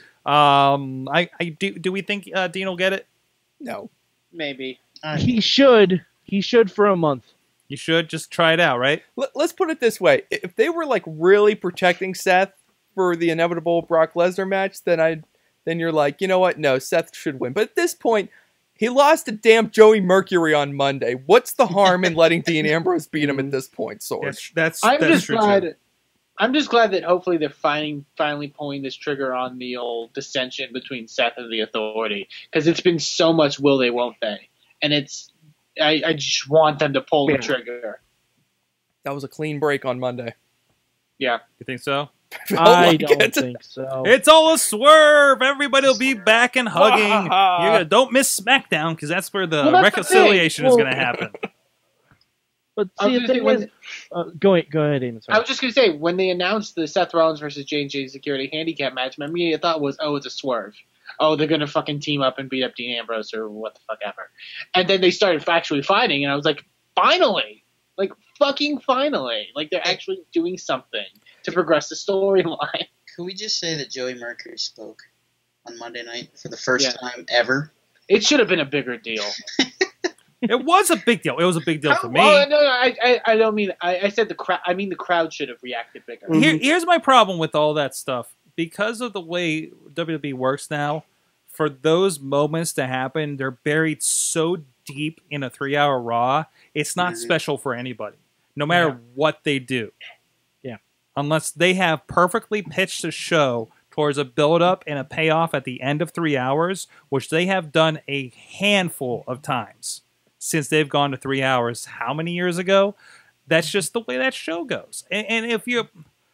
Do we think Dean will get it? No, maybe he should. He should for a month. You should just try it out, right? Let's put it this way: if they were like really protecting Seth for the inevitable Brock Lesnar match, then you're like, you know what? No, Seth should win. But at this point, he lost to damn Joey Mercury on Monday. What's the harm in letting Dean Ambrose beat him at this point, Sword? I'm just glad that hopefully they're finally pulling this trigger on the old dissension between Seth and the Authority, because it's been so much will they, won't they, and I just want them to pull the trigger. That was a clean break on Monday. Yeah, you think so? I don't think so. It's all a swerve. Everybody will be back and hugging. Don't miss SmackDown, because that's where the reconciliation is going to happen. But see, go ahead, Eamon. I was just going to say, when they announced the Seth Rollins versus J&J Security handicap match, my immediate thought was, it's a swerve. Oh, they're going to fucking team up and beat up Dean Ambrose or what the fuck ever. And then they started actually fighting, and I was like, finally! Like, fucking finally! Like, they're actually doing something to progress the storyline. Could we just say that Joey Mercury spoke on Monday night for the first time ever? It should have been a bigger deal. It was a big deal. It was a big deal for me. I don't mean. I said the crowd. I mean the crowd should have reacted bigger. Here's my problem with all that stuff. Because of the way WWE works now, for those moments to happen, they're buried so deep in a 3-hour Raw. It's not special for anybody, no matter what they do. Yeah, unless they have perfectly pitched a show towards a build-up and a payoff at the end of 3 hours, which they have done a handful of times since they've gone to 3 hours. How many years ago? That's just the way that show goes. And if you...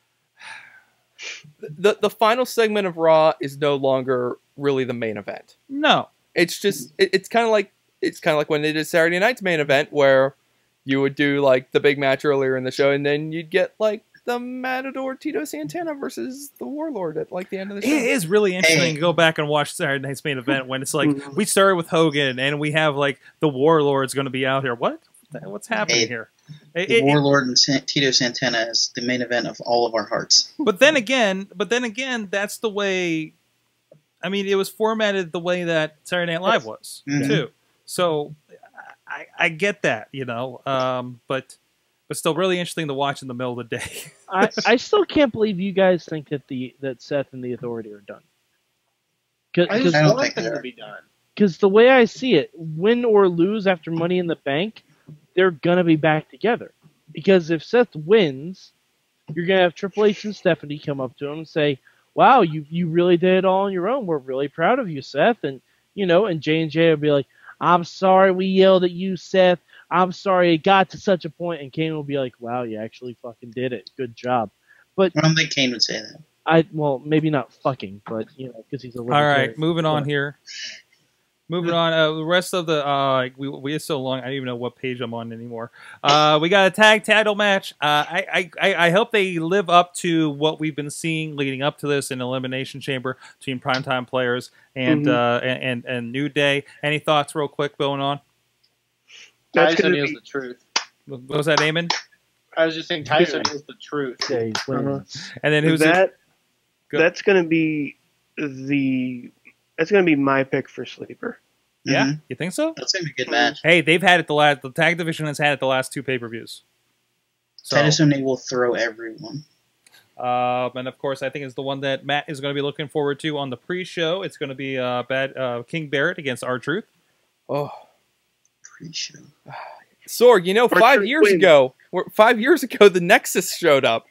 The final segment of Raw is no longer really the main event. No. It's just... It's kind of like when they did Saturday night's main event, where you would do like the big match earlier in the show, and then you'd get like the Matador Tito Santana versus the Warlord at like the end of the show. It is really interesting to go back and watch Saturday night's main event when it's like we started with Hogan and we have like the Warlord's going to be out here. What's happening here? The Warlord and Tito Santana is the main event of all of our hearts. But then again, that's the way. I mean, it was formatted the way that Saturday Night Live was too. So I get that, you know, but still really interesting to watch in the middle of the day. I still can't believe you guys think that Seth and the Authority are done. I just don't want think them they to are. be done. Because the way I see it, win or lose after Money in the Bank, they're going to be back together. Because if Seth wins, you're going to have Triple H and Stephanie come up to him and say, wow, you really did it all on your own. We're really proud of you, Seth. And, you know, and J&J will be like, I'm sorry we yelled at you, Seth. I'm sorry it got to such a point. And Kane will be like, wow, you actually fucking did it. Good job. But I don't think Kane would say that. well, maybe not fucking, but, you know, because he's a All libertarian. right, moving on here. Moving on, the rest of the we are so long. I don't even know what page I'm on anymore. We got a tag title match. I hope they live up to what we've been seeing leading up to this in Elimination Chamber between Primetime Players and New Day. Any thoughts, real quick, going on? Tyson is the truth. What was that, Eamon? I was just saying Tyson is the truth. Okay, wins. And then who's that? Go. That's going to be that's going to be my pick for sleeper. Yeah, Mhm. you think so? That's going to be a good match. Hey, they've had it the tag division has had it the last 2 pay-per-views. So, Titus O'Neil will throw everyone. and of course, I think it's the one that Matt is going to be looking forward to on the pre-show. It's going to be King Barrett against R-Truth. Oh, Pre-show. Sorg, you know, Or 5 Truth years wins. ago, 5 years ago, the Nexus showed up.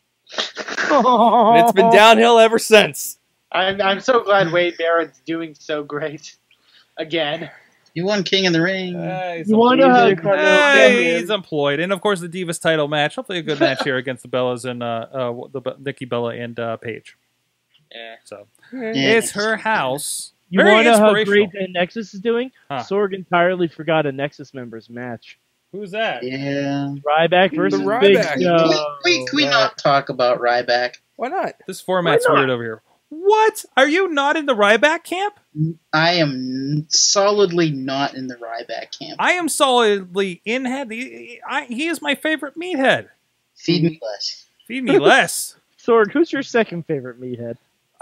And it's been downhill ever since. I'm so glad Wade Barrett's doing so great again. You won King in the Ring. You want to have He's employed, and of course the Divas title match. Hopefully, a good match here against the Bellas and Nikki Bella and Paige. Yeah. So Yeah. it's her house. You Very want to know how inspirational. great Nexus is doing? Huh. Sorg entirely forgot a Nexus member's match. Who's that? Yeah. Ryback versus The Big Ryback. Show. Can we not talk about Ryback? Why not? This format's Why not? weird over here. What? Are you not in the Ryback camp? I am solidly not in the Ryback camp. I am solidly in head. He is my favorite meathead. Feed me less. Feed me less. Sorg, who's your second favorite meathead?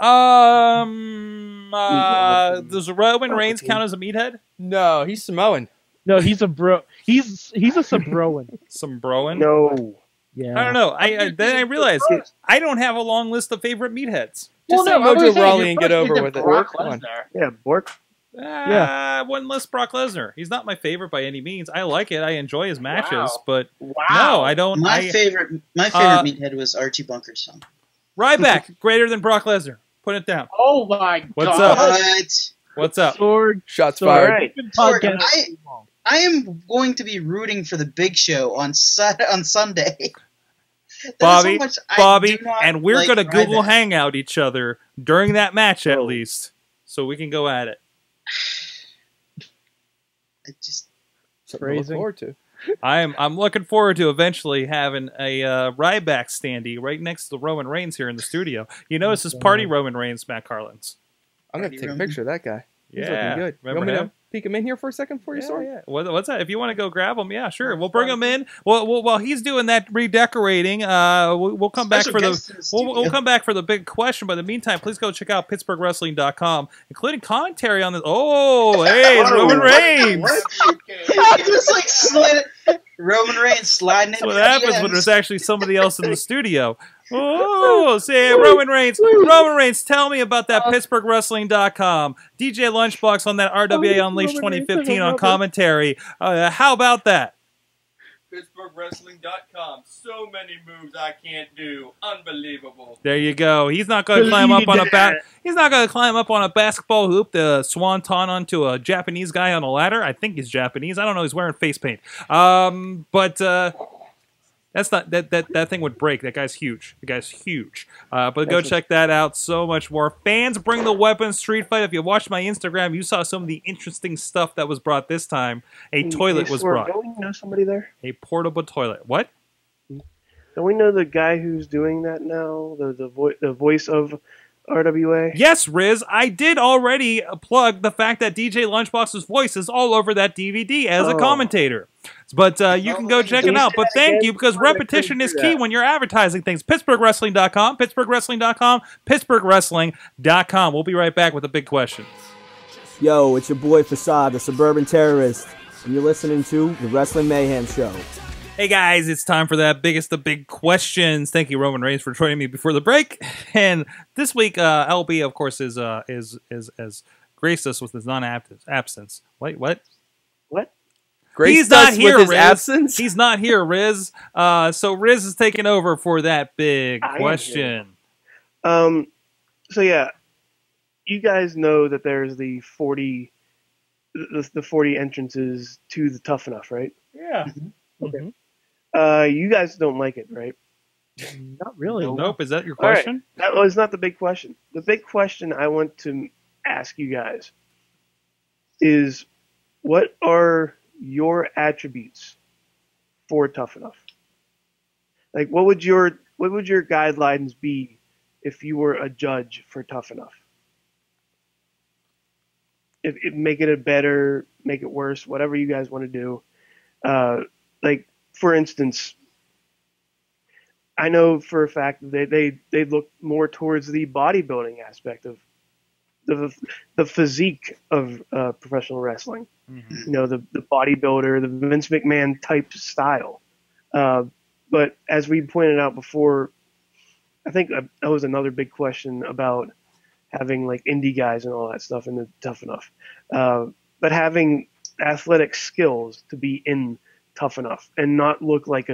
Does Roman Reigns count as a meathead? No, he's Samoan. No, he's a bro. He's a Sabroan. Some broing? No. Yeah. I don't know. Then I realized I don't have a long list of favorite meatheads. Just say I was Mojo saying, Rawley your and get first over is with it. Brock Come on. Lesnar. Yeah, Bork. I wouldn't list Brock Lesnar. He's not my favorite by any means. I like it. I enjoy his matches, Wow. but Wow. no, I don't. My favorite meathead was Archie Bunker's son. Ryback greater than Brock Lesnar. Put it down. Oh my What's god. up? But What's up? Sorg. Shots Sorg. fired. Alright. Good Sorg, podcast. I am going to be rooting for the Big Show on Sunday. Bobby, Bobby, not and we're like going to Google Ryback. Hangout each other during that match at Oh. least, so we can go at it. I just Something to look Phrasing. forward to. I'm looking forward to eventually having a Ryback standee right next to Roman Reigns here in the studio. You notice this party Roman Reigns, Matt Carlins. I'm going to take a Roman. picture of that guy. He's Yeah, looking good. You remember want me him? to peek him in here for a second for you, Sorg? Yeah. What's that? If you want to go grab him, yeah, sure. We'll bring him in. Well, while he's doing that redecorating, we'll come back Special for guest in the we'll studio. come back for the big question. But in the meantime, please go check out PittsburghWrestling.com, including commentary on this. Oh, hey, it's Roman Reigns. He just like slid Roman Reigns sliding That's in. what happens when there's actually somebody else in the studio. Oh, say Roman Reigns. Roman Reigns, tell me about that PittsburghWrestling.com. DJ Lunchbox on that RWA Unleashed 2015 on commentary. How about that? PittsburghWrestling.com. So many moves I can't do. Unbelievable. There you go. He's not going to climb up on He's not going to climb up on a basketball hoop to swanton onto a Japanese guy on a ladder. I think he's Japanese. I don't know. He's wearing face paint. But that's not that thing would break. That guy's huge. The guy's huge. But go check that out. So much more. Fans Bring the Weapons Street Fight. If you watched my Instagram, you saw some of the interesting stuff that was brought this time. A toilet was brought. Don't we know somebody there? A portable toilet. What? Don't we know the guy who's doing that now? The voice of RWA? Yes, Riz, I did already plug the fact that DJ Lunchbox's voice is all over that DVD as a commentator. But you can go check it out. But thank you, because repetition is key when you're advertising things. PittsburghWrestling.com, PittsburghWrestling.com, PittsburghWrestling.com. We'll be right back with a big question. Yo, it's your boy Facade, the Suburban Terrorist, and you're listening to the Wrestling Mayhem Show. Hey guys, it's time for that biggest of big questions. Thank you, Roman Reigns, for joining me before the break. And this week, LB, of course, is graced us with his non-absence. Wait, what? What? He's not here, with his absence? He's not here, Riz. So Riz is taking over for that big question. So yeah, you guys know that there's the 40 entrances to the Tough Enough, right? Yeah. Okay. You guys don't like it, right? Not really. Nope. Is that your question? Right. That was not the big question. The big question I want to ask you guys is, what are your attributes for Tough Enough? Like, what would your guidelines be if you were a judge for Tough Enough? If make it a better, make it worse, whatever you guys want to do. Like, for instance, I know for a fact that they look more towards the bodybuilding aspect of the physique of professional wrestling. Mm-hmm. You know, the bodybuilder, the Vince McMahon type style. But as we pointed out before, I think that was another big question about having like indie guys and all that stuff in the Tough Enough. But having athletic skills to be in Tough Enough and not look like a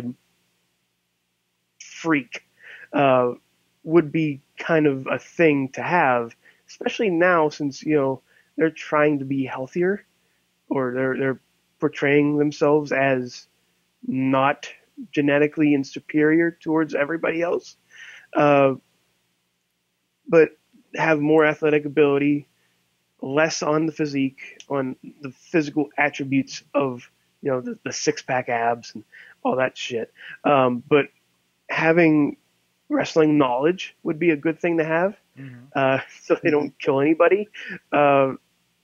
freak would be kind of a thing to have, especially now since, you know, they're trying to be healthier, or they're portraying themselves as not genetically and superior towards everybody else, but have more athletic ability, less on the physique, on the physical attributes of, you know, the six-pack abs and all that shit. But having wrestling knowledge would be a good thing to have, so they don't kill anybody. I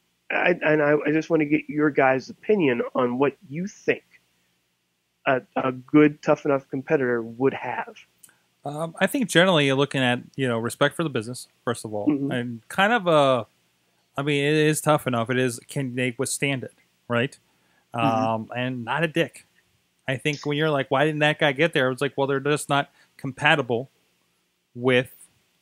just want to get your guys' opinion on what you think a good Tough Enough competitor would have. I think generally you're looking at, you know, respect for the business, first of all, and kind of I mean, it is Tough Enough. It is, can they withstand it, right? And not a dick. I think when you're like, why didn't that guy get there? It's like, well, they're just not compatible with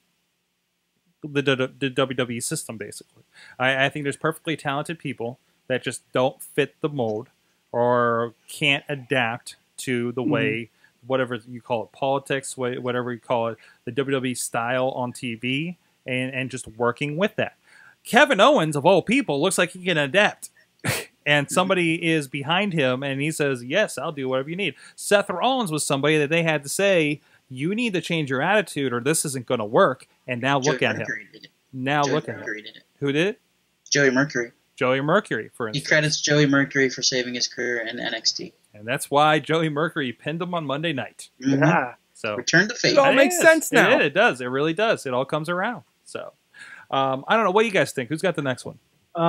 the WWE system, basically. I think there's perfectly talented people that just don't fit the mold or can't adapt to the way, whatever you call it, politics, whatever you call it, the WWE style on TV, and just working with that. Kevin Owens, of all people, looks like he can adapt. And somebody is behind him, and he says, yes, I'll do whatever you need. Seth Rollins was somebody that they had to say, you need to change your attitude or this isn't going to work. And now look at him. Now look at him. Who did it? Joey Mercury. Joey Mercury, for instance. He credits Joey Mercury for saving his career in NXT. And that's why Joey Mercury pinned him on Monday night. So return to fate. It all makes sense now. It does. It really does. It all comes around. So I don't know. What do you guys think? Who's got the next one?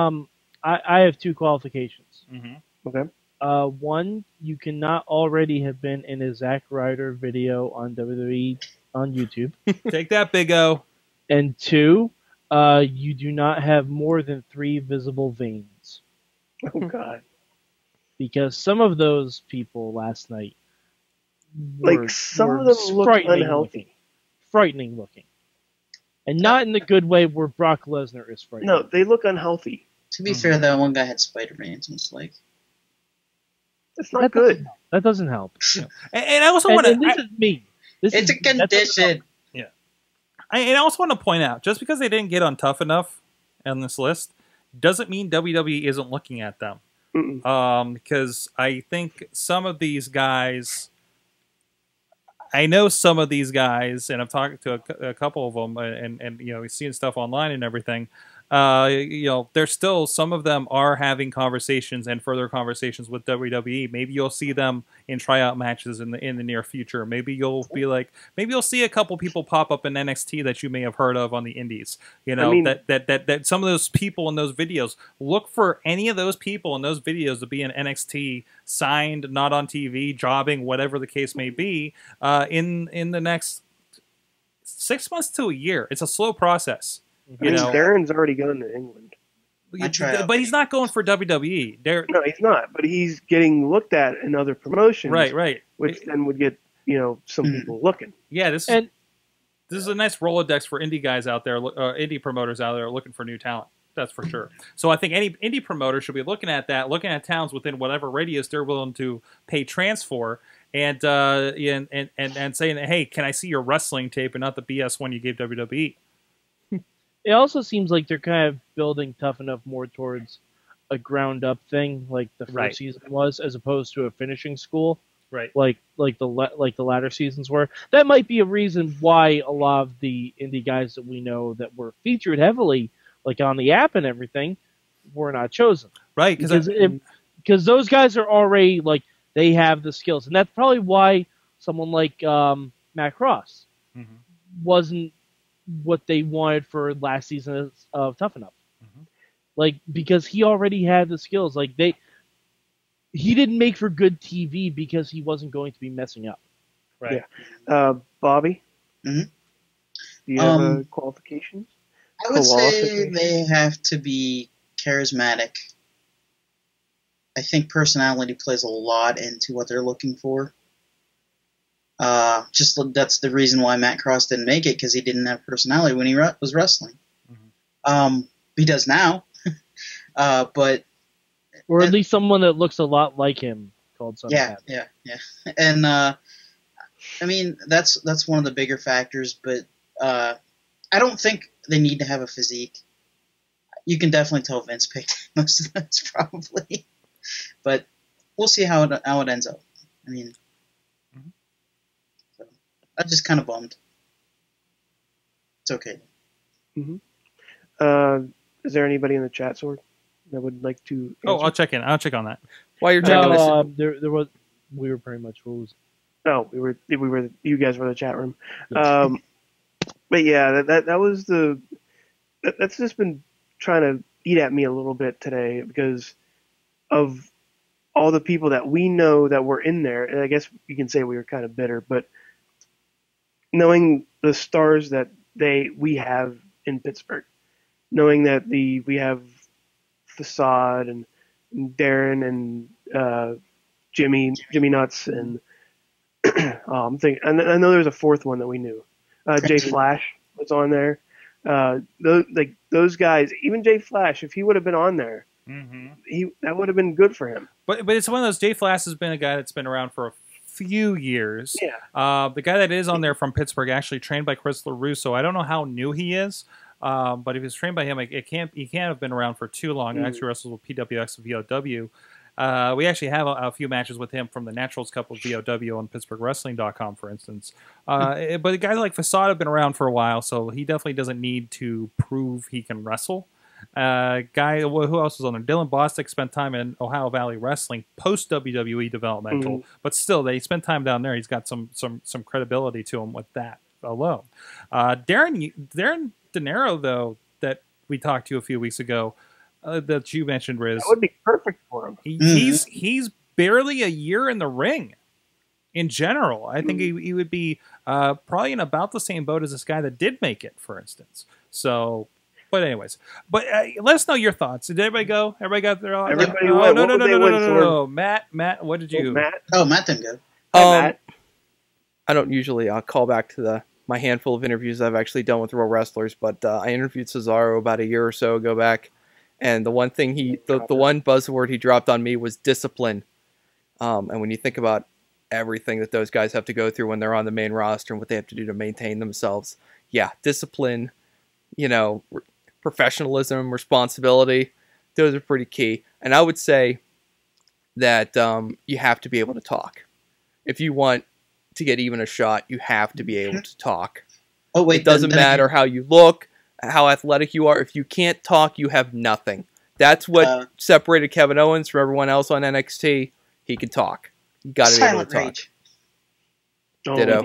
I have two qualifications. Okay. One, you cannot already have been in a Zack Ryder video on WWE on YouTube. Take that, Big O. And two, you do not have more than 3 visible veins. Oh, God. Because some of those people last night were, some of them look unhealthy. Frightening looking. And not in the good way where Brock Lesnar is frightening. No, they look unhealthy. To be fair, that one guy had spider veins, and it's like... That's not good. That doesn't help. And I also want to... This is me. It's a condition. Yeah. I also want to point out, just because they didn't get on Tough Enough on this list, doesn't mean WWE isn't looking at them. Because I think some of these guys... I know some of these guys, and I've talked to a couple of them, and you know, we've seen stuff online and everything. there's still some of them are having conversations and further conversations with WWE. Maybe you'll see them in tryout matches in the near future. Maybe you'll see a couple people pop up in NXT that you may have heard of on the indies. That some of those people in those videos, look for any of those people in those videos to be in NXT, signed, not on TV, jobbing, whatever the case may be, in the next 6 months to a year. It's a slow process. Darren's already gone to England. But he's not going for WWE. No, he's not. But he's getting looked at in other promotions. Right. Which then would get, some people looking. Yeah, this is a nice Rolodex for indie guys out there, indie promoters out there looking for new talent. That's for sure. So I think any indie promoter should be looking at that, looking at towns within whatever radius they're willing to pay trans for, and saying, hey, can I see your wrestling tape and not the BS one you gave WWE? It also seems like they're kind of building Tough Enough more towards a ground-up thing, like the first season was, as opposed to a finishing school, right? Like the latter seasons were. That might be a reason why a lot of the indie guys that we know that were featured heavily, like on the app and everything, were not chosen, right? Because those guys are already they have the skills, and that's probably why someone like Matt Cross wasn't what they wanted for last season of Tough Enough. Because he already had the skills. He didn't make for good TV because he wasn't going to be messing up. Right. Yeah. Bobby? Mm-hmm. Do you have qualifications? I would say they have to be charismatic. I think personality plays a lot into what they're looking for. That's the reason why Matt Cross didn't make it, because he didn't have personality when he was wrestling. He does now, but or at least someone that looks a lot like him called Son yeah, and I mean that's one of the bigger factors. But I don't think they need to have a physique. You can definitely tell Vince picked most of those probably, but we'll see how it ends up. I mean. I'm just kind of bummed. It's okay. Is there anybody in the chat, Sword, that would like to answer? I'll check in. I'll check on that. While you're checking this, there was. We were pretty much fools. No, we were. You guys were in the chat room. But yeah, that was that's just been trying to eat at me a little bit today because of all the people that we know that were in there. And I guess you can say we were kind of bitter, but knowing the stars that we have in Pittsburgh, knowing that we have Facade and Darren and Jimmy Nuts and I'm thinking. And I know there's a fourth one that we knew. Jay Flash was on there. Those guys, even Jay Flash, if he would have been on there, that would have been good for him. But it's one of those. Jay Flash has been a guy that's been around for a few years. Yeah. The guy that is on there from Pittsburgh, actually trained by Chris LaRusso. I don't know how new he is, but if he's trained by him, he can't have been around for too long. He actually wrestles with PWX and VOW. We actually have a few matches with him from the Naturals Cup of VOW on PittsburghWrestling.com, for instance. But guys like Facade have been around for a while, so he definitely doesn't need to prove he can wrestle. Who else was on there? Dylan Bostic spent time in Ohio Valley Wrestling post WWE developmental, but still they spent time down there. He's got some credibility to him with that alone. Darren De Niro, though, that we talked to a few weeks ago, that you mentioned, Riz, that would be perfect for him. He's barely a year in the ring. In general, I think he would be probably in about the same boat as this guy that did make it, for instance. So. But anyways, let us know your thoughts. Did everybody go? Everybody got their own? Everybody went. No. Matt, what did you? Matt didn't go. Matt. I don't usually call back to my handful of interviews I've actually done with real wrestlers, but I interviewed Cesaro about a year or so ago back, and the one thing the one buzzword he dropped on me was discipline. And when you think about everything that those guys have to go through when they're on the main roster and what they have to do to maintain themselves, discipline, professionalism, responsibility, those are pretty key. And I would say that you have to be able to talk. If you want to get even a shot, you have to be able to talk. Oh, wait. It doesn't matter how you look. how athletic you are. If you can't talk, you have nothing. That's what separated Kevin Owens from everyone else on NXT. He can talk. You got to be able to talk. Rage. Ditto.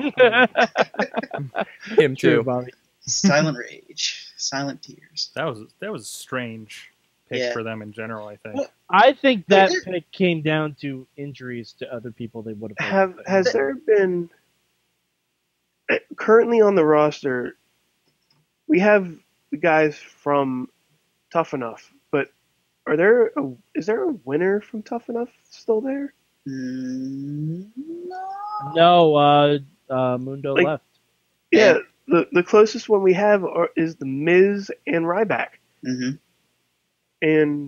Him too. Bobby. Silent rage. Silent tears. That was a strange pick for them in general, I think. Well, I think that pick came down to injuries to other people they would have. Has there been currently on the roster? We have the guys from Tough Enough, but is there a winner from Tough Enough still there? No, Mundo left. Yeah, the closest one we have is the Miz and Ryback. Mm-hmm. And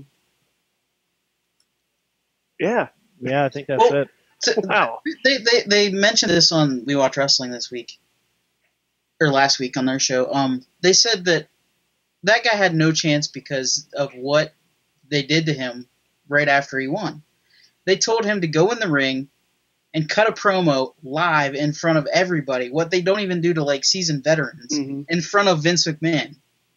yeah, I think that's it. So wow. They mentioned this on We Watch Wrestling this week or last week on their show. They said that guy had no chance because of what they did to him right after he won. They told him to go in the ring and cut a promo live in front of everybody, what they don't even do to like seasoned veterans, in front of Vince McMahon.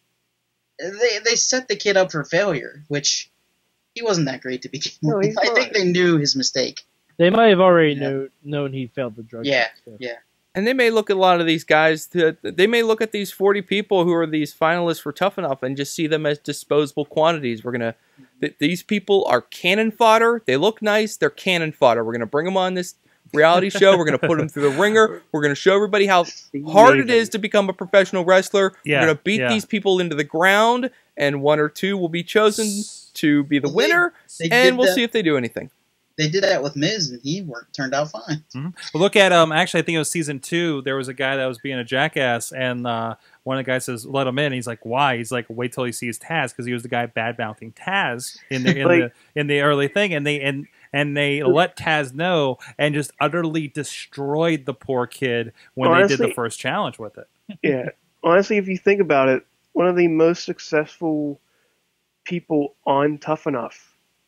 They set the kid up for failure, which he wasn't that great to begin with. I think they knew his mistake. They might have already known he failed the drug test. Yeah. And they may look at a lot of these guys, they may look at these 40 people who are these finalists for Tough Enough and just see them as disposable quantities. These people are cannon fodder. They look nice. They're cannon fodder. We're going to bring them on this reality show. We're going to put them through the ringer. We're going to show everybody how hard it is to become a professional wrestler. We're going to beat these people into the ground, and one or two will be chosen to be the winner, and we'll see if they do anything. They did that with Miz, and he turned out fine. Mm-hmm. Well, look at actually, I think it was season 2. There was a guy that was being a jackass, and one of the guys says, "Let him in." He's like, "Why?" He's like, "Wait till he sees Taz," because he was the guy bad mouthing Taz in the early thing, and they let Taz know and just utterly destroyed the poor kid when they did the first challenge with it. Yeah, honestly, if you think about it, one of the most successful people on Tough Enough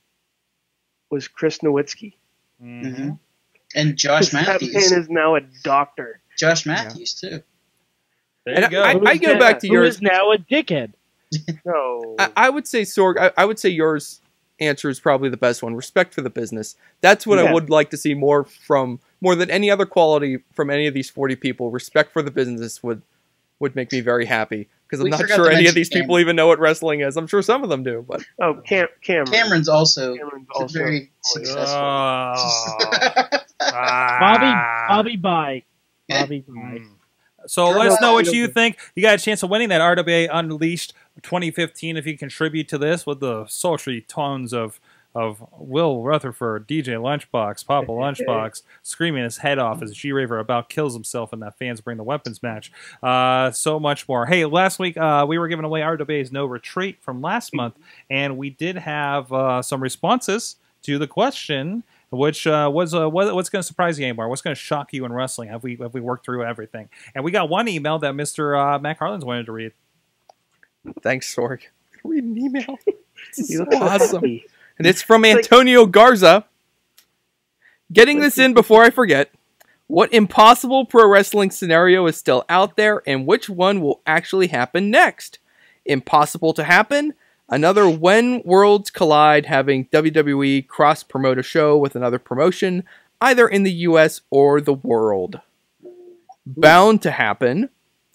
was Chris Nowitzki. Mm-hmm. And Josh Matthews. That man is now a doctor. Josh Matthews, too. There you go. I go back to yours. Who is now a dickhead. No. I would say, Sorg, I would say yours answer is probably the best one. Respect for the business. That's what I would like to see more than any other quality from any of these 40 people. Respect for the business would make me very happy. Because I'm not sure any of these people even know what wrestling is. I'm sure some of them do, but Cameron. Cameron's also very successful. Bobby bye. Bobby bye. So let us know what you think. You got a chance of winning that RWA Unleashed 2015 if you contribute to this with the sultry tones of Will Rutherford, DJ Lunchbox, Papa Lunchbox, screaming his head off as G-Raver about kills himself in that Fans Bring the Weapons match. So much more. Hey, last week we were giving away RWA's No Retreat from last month, and we did have some responses to the question, which was what's going to surprise you anymore? What's going to shock you in wrestling? Have we worked through everything? And we got one email that Mr. Matt Carlins wanted to read. Thanks, Sorg. Read an email. This so awesome. And it's from Antonio Garza. Getting this in before I forget. What impossible pro wrestling scenario is still out there, and which one will actually happen next? Impossible to happen? Another When Worlds Collide having WWE cross-promote a show with another promotion, either in the US or the world. Bound to happen.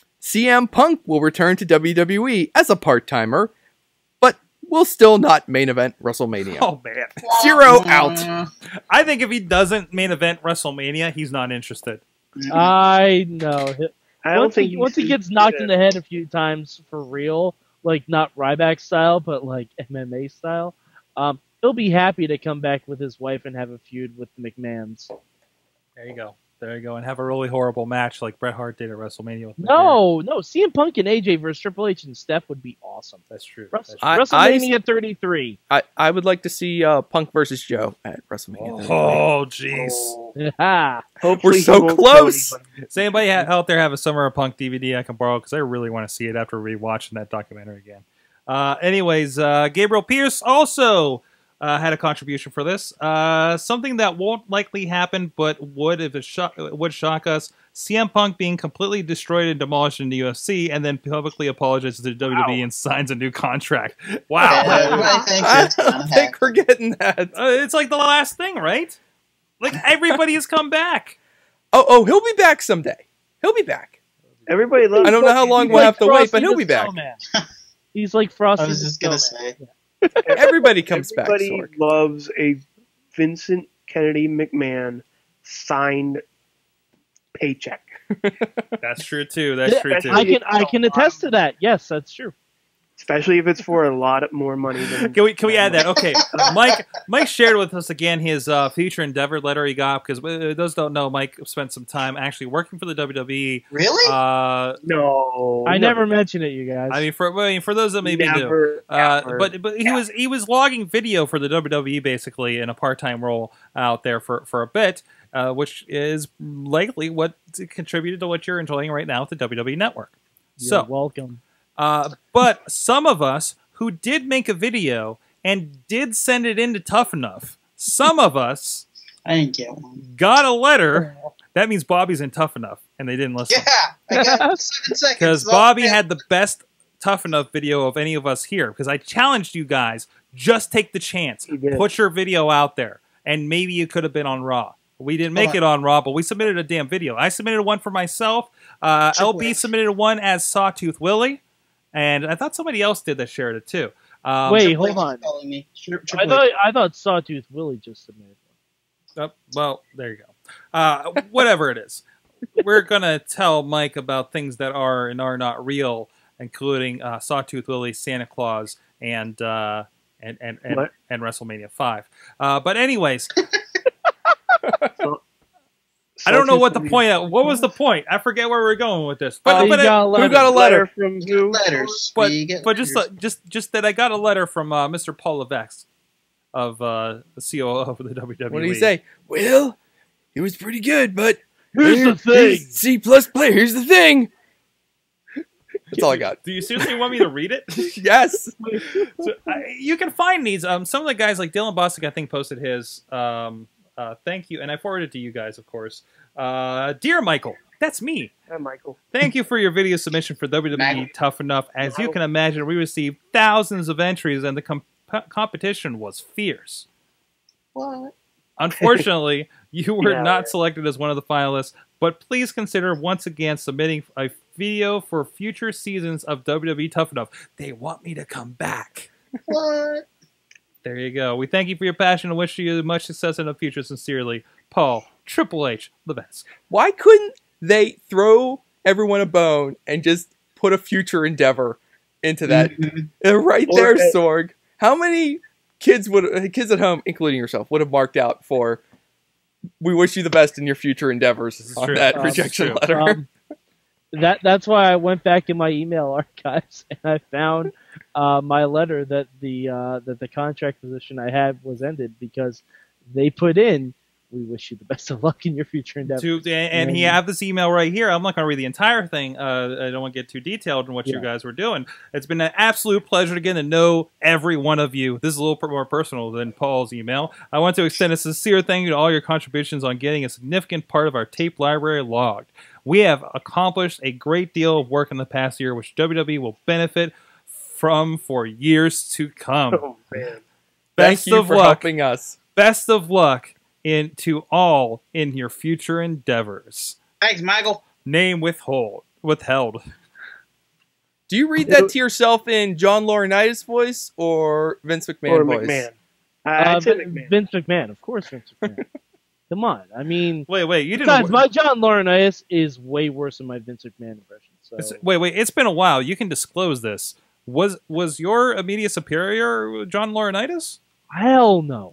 CM Punk will return to WWE as a part-timer, will still not main event WrestleMania. Oh, man. 0 out. I think if he doesn't main event WrestleMania, he's not interested. I know. Once he gets knocked in the head a few times for real, like not Ryback style, but like MMA style, he'll be happy to come back with his wife and have a feud with the McMahons. There you go. And have a really horrible match like Bret Hart did at WrestleMania with No, CM Punk and AJ versus Triple H and Steph would be awesome. That's true. WrestleMania 33. I would like to see Punk versus Joe at WrestleMania 33. Oh, jeez. We're so close. Does anybody out there have a Summer of Punk DVD I can borrow? Because I really want to see it after rewatching that documentary again. Anyways, Gabriel Pierce also had a contribution for this. Something that won't likely happen, but would if it would shock us. CM Punk being completely destroyed and demolished in the UFC, and then publicly apologizes to WWE and signs a new contract. Wow. I don't think we're getting that. It's like the last thing, right? Like, everybody has come back. Oh, he'll be back someday. He'll be back. Everybody loves. I don't know how long we'll have to wait, but he'll be back. He's like Frosty. I was just gonna say. Everybody comes back. Everybody loves a Vincent Kennedy McMahon signed paycheck. That's true too. That's true too. I can attest to that. Yes, that's true. Especially if it's for a lot more money than. Can we add that? Okay, Mike shared with us again his future endeavor letter he got, because those don't know, Mike spent some time actually working for the WWE. Really? No, I never mentioned it, you guys. I mean, for those that maybe do, but he was logging video for the WWE basically in a part-time role out there for a bit, which is likely what contributed to what you're enjoying right now with the WWE Network. You're welcome. But some of us who did make a video and did send it into Tough Enough, some of us I didn't get one. got a letter. That means Bobby's in Tough Enough, and they didn't listen. Yeah, I got 7 seconds. Because Bobby had the best Tough Enough video of any of us here. Because I challenged you guys, just take the chance, put your video out there, and maybe you could have been on Raw. We didn't make it on Raw, but we submitted a damn video. I submitted one for myself. LB submitted one as Sawtooth Willie. And I thought somebody else did that shared it too. Wait, hold on. I thought Sawtooth Willie just submitted one. Well, there you go. Whatever it is, we're gonna tell Mike about things that are and are not real, including Sawtooth Willie, Santa Claus, and WrestleMania 5. But anyways. I don't know what the point. What was the point? I forget where we're going with this. But who got a letter from who? Letters. But just that I got a letter from Mr. Paul Levesque of the COO of the WWE. What did he say? Well, it was pretty good, but here's the thing. C plus player. Here's the thing. That's all I got. Do you seriously want me to read it? Yes. So, you can find these. Some of the guys like Dylan Bostic, I think, posted his. Thank you, and I forwarded it to you guys, of course. Dear Michael, that's me. Hi, Michael. Thank you for your video submission for WWE Tough Enough. As you can imagine, we received thousands of entries, and the competition was fierce. What? Unfortunately, you were not selected as one of the finalists, but please consider once again submitting a video for future seasons of WWE Tough Enough. They want me to come back. What? There you go. We thank you for your passion and wish you much success in the future. Sincerely, Paul, Triple H, Levesque. Why couldn't they throw everyone a bone and just put a future endeavor into that? Right there, Sorg. How many kids at home, including yourself, would have marked out for "We wish you the best in your future endeavors" on that rejection letter? That's why I went back in my email archives and I found my letter that the contract position I had was ended because they put in, "We wish you the best of luck in your future endeavors." And he have this email right here. I'm not going to read the entire thing. I don't want to get too detailed in what you guys were doing. It's been an absolute pleasure again to know every one of you. This is a little more personal than Paul's email. I want to extend a sincere thank you to all your contributions on getting a significant part of our tape library logged. We have accomplished a great deal of work in the past year, which WWE will benefit from for years to come. Oh, man. Thank you for helping us. Best of luck to all in your future endeavors. Thanks, Michael. Name withheld. Do you read that to yourself in John Laurinaitis' voice or Vince McMahon voice? McMahon. Vince McMahon, of course, Vince McMahon. Come on, I mean, wait, you besides, didn't. my John Laurinaitis is way worse than my Vince McMahon impression. So. Wait, it's been a while. You can disclose this. Was your immediate superior John Laurinaitis? Hell no.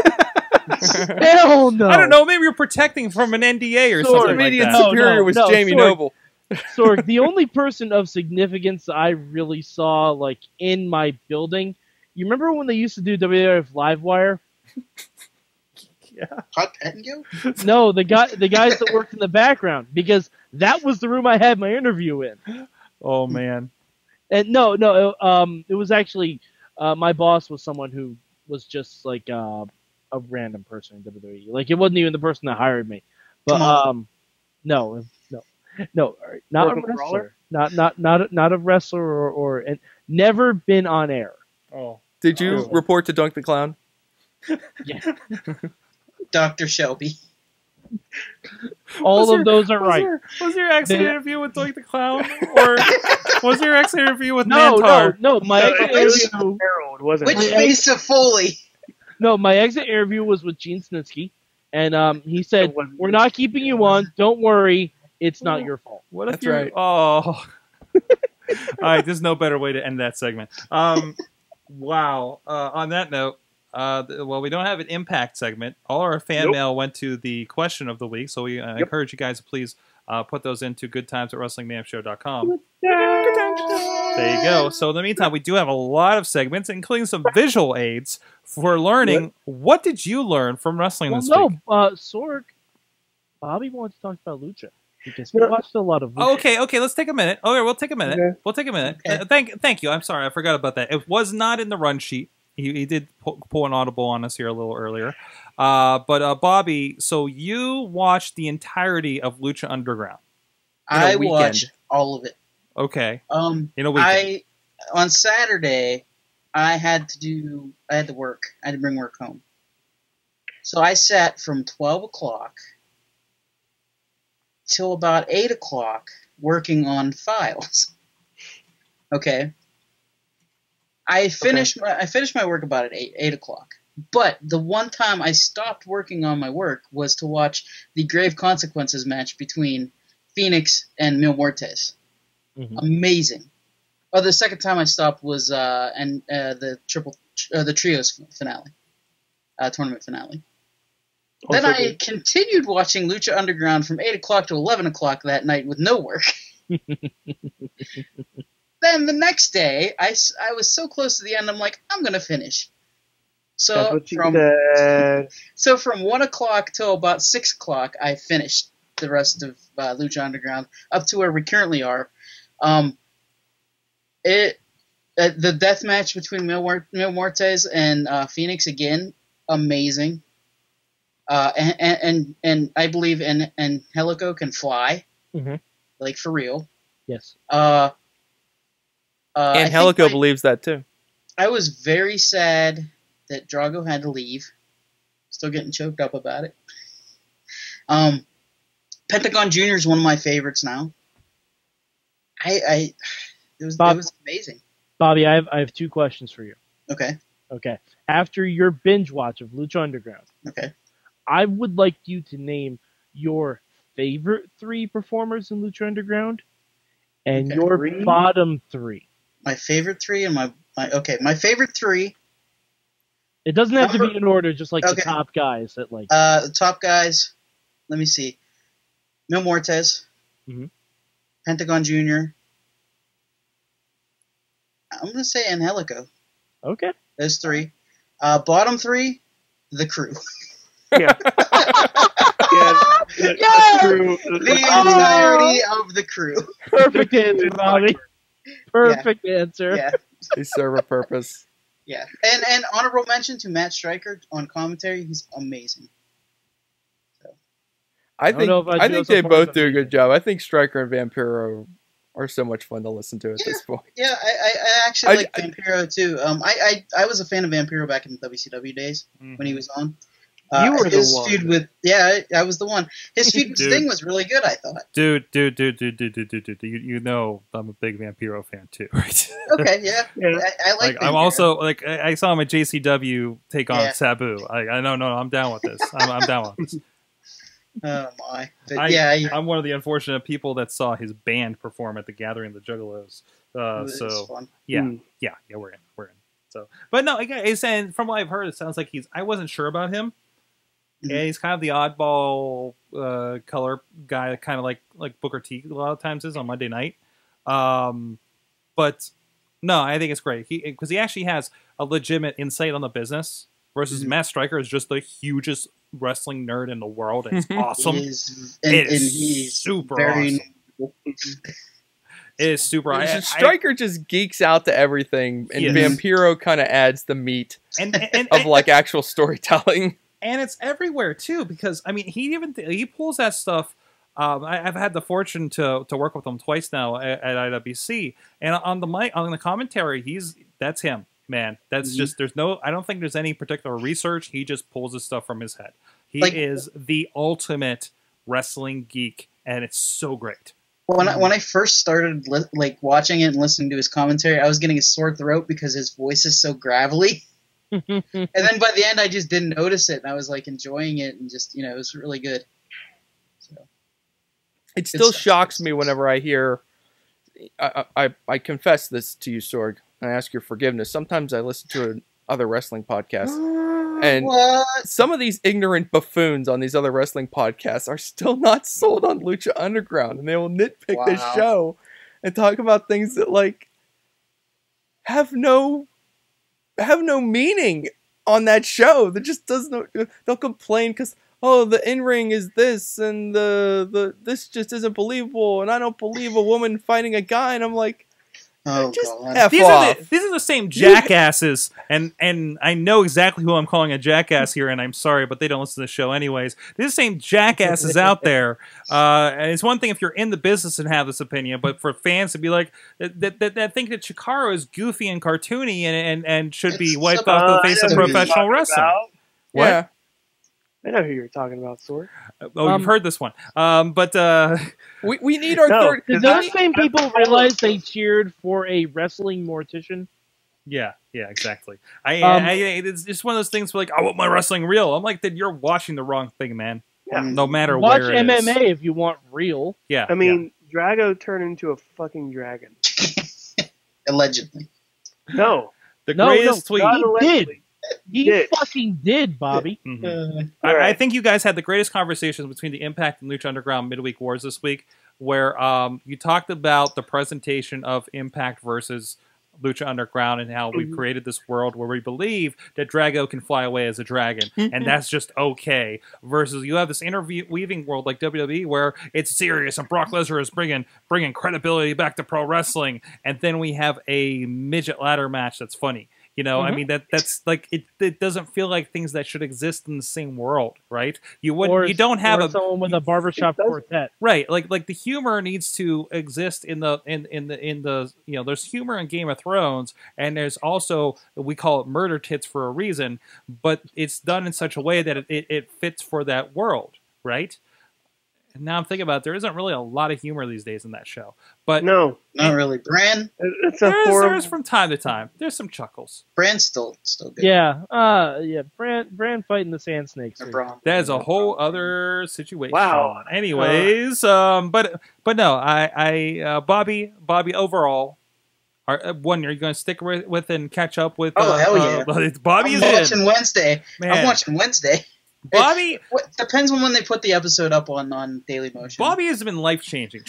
Hell no. I don't know. Maybe you're protecting from an NDA or something like immediate that. superior was Jamie Noble. Sorg, the only person of significance I really saw, like, in my building, you remember when they used to do WWF Livewire? Yeah. Todd Pettengill? No, the guys that worked in the background, because that was the room I had my interview in. Oh man. And no, it was actually my boss was someone who was just like a random person in WWE. Like, it wasn't even the person that hired me. But no, No, not a Broken wrestler. Brawler? Not a wrestler or and never been on air. Oh. Did you report to Dunk the Clown? Yeah. Dr. Shelby. All of those are right. Was your exit interview with Doink the Clown? Or was your exit interview with No. My exit It was interview. Harold, wasn't Which it? face of Foley? No, my exit interview was with Gene Snitsky, and he said, It wasn't- "We're not keeping you on. Don't worry, it's not your fault." What if That's you're... right. Oh. All right, there's no better way to end that segment. Wow. On that note, well, we don't have an Impact segment. All our fan mail went to the question of the week, so we encourage you guys to please put those into goodtimes@wrestlingmayhemshow.com. There you go. So in the meantime, we do have a lot of segments, including some visual aids for learning. What did you learn from wrestling this week? Sorg, Bobby wants to talk about Lucha because we watched a lot of Lucha. Okay, let's take a minute. Okay, we'll take a minute. Okay. We'll take a minute. Okay. Thank you. I'm sorry, I forgot about that. It was not in the run sheet. He did pull an audible on us here a little earlier. But Bobby, so you watched the entirety of Lucha Underground. I weekend. watched all of it. Okay. In a weekend. On Saturday, I had to work. I had to bring work home. So I sat from 12 o'clock till about 8 o'clock working on files. Okay. I finished my work about at 8 o'clock. But the one time I stopped working on my work was to watch the Grave Consequences match between Phoenix and Mil Muertes. Mhm. Amazing. Oh, the second time I stopped was the trios finale, tournament finale. Then I continued watching Lucha Underground from 8 o'clock to 11 o'clock that night with no work. Then the next day, I was so close to the end, I'm like, I'm going to finish. That's what you said. So from 1 o'clock till about 6 o'clock, I finished the rest of Lucha Underground, up to where we currently are. The death match between Mil Muertes and Phoenix, again, amazing. And I believe Angelico can fly, like for real. Yes. Angelico believes that too. I was very sad that Drago had to leave. Still getting choked up about it. Pentagon Jr. is one of my favorites now. It was amazing. Bobby, I have two questions for you. Okay. After your binge watch of Lucha Underground, Okay. I would like you to name your favorite 3 performers in Lucha Underground and Okay. your 3? bottom 3. My favorite 3 and my favorite 3. It doesn't have to be in order, just like the Okay. top guys that like. The top guys. Let me see. Mil Muertes. Mhm. Pentagon Jr. I'm gonna say Angelico. Okay. Those 3. Bottom 3, the Crew. Yeah. The crew. The entirety of the Crew. Perfect answer, Bobby. Perfect answer. Yeah. They serve a purpose. Yeah. And honorable mention to Matt Stryker on commentary. He's amazing. I don't know if I'd think go so they far both as do a amazing. good job. I think Stryker and Vampiro are so much fun to listen to at this point. Yeah, I actually like Vampiro too. I was a fan of Vampiro back in the WCW days when he was on. You were the his one. feud with I was the one. His feud with Dude. Sting was really good, I thought. Dude. You know I'm a big Vampiro fan too, right? Okay, yeah. I like I'm Vampiro. also like I saw him at JCW take on Yeah. Sabu. I no, I'm down with this. I'm down with this. Oh my. But I'm one of the unfortunate people that saw his band perform at the Gathering of the Juggalos. it was So fun. yeah, Mm. yeah, we're in. So, but no, he's saying from what I've heard, it sounds like I wasn't sure about him. Mhm. Yeah, he's kind of the oddball color guy, kind of like Booker T a lot of times is on Monday night. But no, I think it's great because he actually has a legitimate insight on the business. Versus Matt Stryker is just the hugest wrestling nerd in the world. And it's awesome. He is, and he's super very awesome. It is super. Stryker just geeks out to everything, and Yes. Vampiro kind of adds the meat and of like actual storytelling. And it's everywhere too, because I mean, he pulls that stuff I've had the fortune to work with him twice now at IWC, and on the commentary, that's him, man. That's just I don't think there's any particular research. He just pulls his stuff from his head. He is the ultimate wrestling geek, and it's so great. When I first started watching it and listening to his commentary, I was getting a sore throat because his voice is so gravelly. And then by the end, I just didn't notice it, and I was enjoying it, and just it was really good. So it still shocks me whenever I hear. I confess this to you, Sorg, and I ask your forgiveness. Sometimes I listen to other wrestling podcasts, and some of these ignorant buffoons on these other wrestling podcasts are still not sold on Lucha Underground, and they will nitpick this show and talk about things that have no meaning on that show. That just doesn't. They'll complain because the in-ring is this, and the this just isn't believable, and I don't believe a woman fighting a guy, and I'm like. Oh, just God. F These off. are the same jackasses, and I know exactly who I'm calling a jackass here, and I'm sorry, but they don't listen to the show anyways. These are the same jackasses out there, and it's one thing if you're in the business and have this opinion, but for fans to be like that think that Chikara is goofy and cartoony and should be wiped off the face of professional wrestling. What? Yeah. I know who you're talking about, Sword. Oh, you've heard this one. But we need our third. Did those same people realize they cheered for a wrestling mortician? Yeah, exactly. It's just one of those things where I want my wrestling real. I'm like, then you're watching the wrong thing, man. Yeah. No matter Watch where it MMA is. if you want real. Yeah. I mean, Drago turned into a fucking dragon. Allegedly. No. The greatest tweet. Not He allegedly. did. He fucking did, Bobby. I think you guys had the greatest conversations between the Impact and Lucha Underground Midweek Wars this week, where you talked about the presentation of Impact versus Lucha Underground and how we've created this world where we believe that Drago can fly away as a dragon, and that's just okay. Versus you have this interweaving world like WWE where it's serious and Brock Lesnar is bringing credibility back to pro wrestling, and then we have a midget ladder match that's funny. I mean that's it doesn't feel like things that should exist in the same world, right? You don't have someone with a barbershop quartet, right? Like the humor needs to exist in the there's humor in Game of Thrones, and there's also, we call it murder tits for a reason, but it's done in such a way that it fits for that world, right? And now I'm thinking about it, there isn't really a lot of humor these days in that show. But no, not really. Bran, there's from time to time. There's some chuckles. Bran's still good. Yeah, Bran fighting the sand snakes. That is a whole other situation. Wow. Anyways, but no, Bobby overall. Are you going to stick with and catch up with? Oh hell yeah! Bobby is watching Wednesday. Man. I'm watching Wednesday. Bobby depends on when they put the episode up on Daily Motion. Bobby has been life-changing.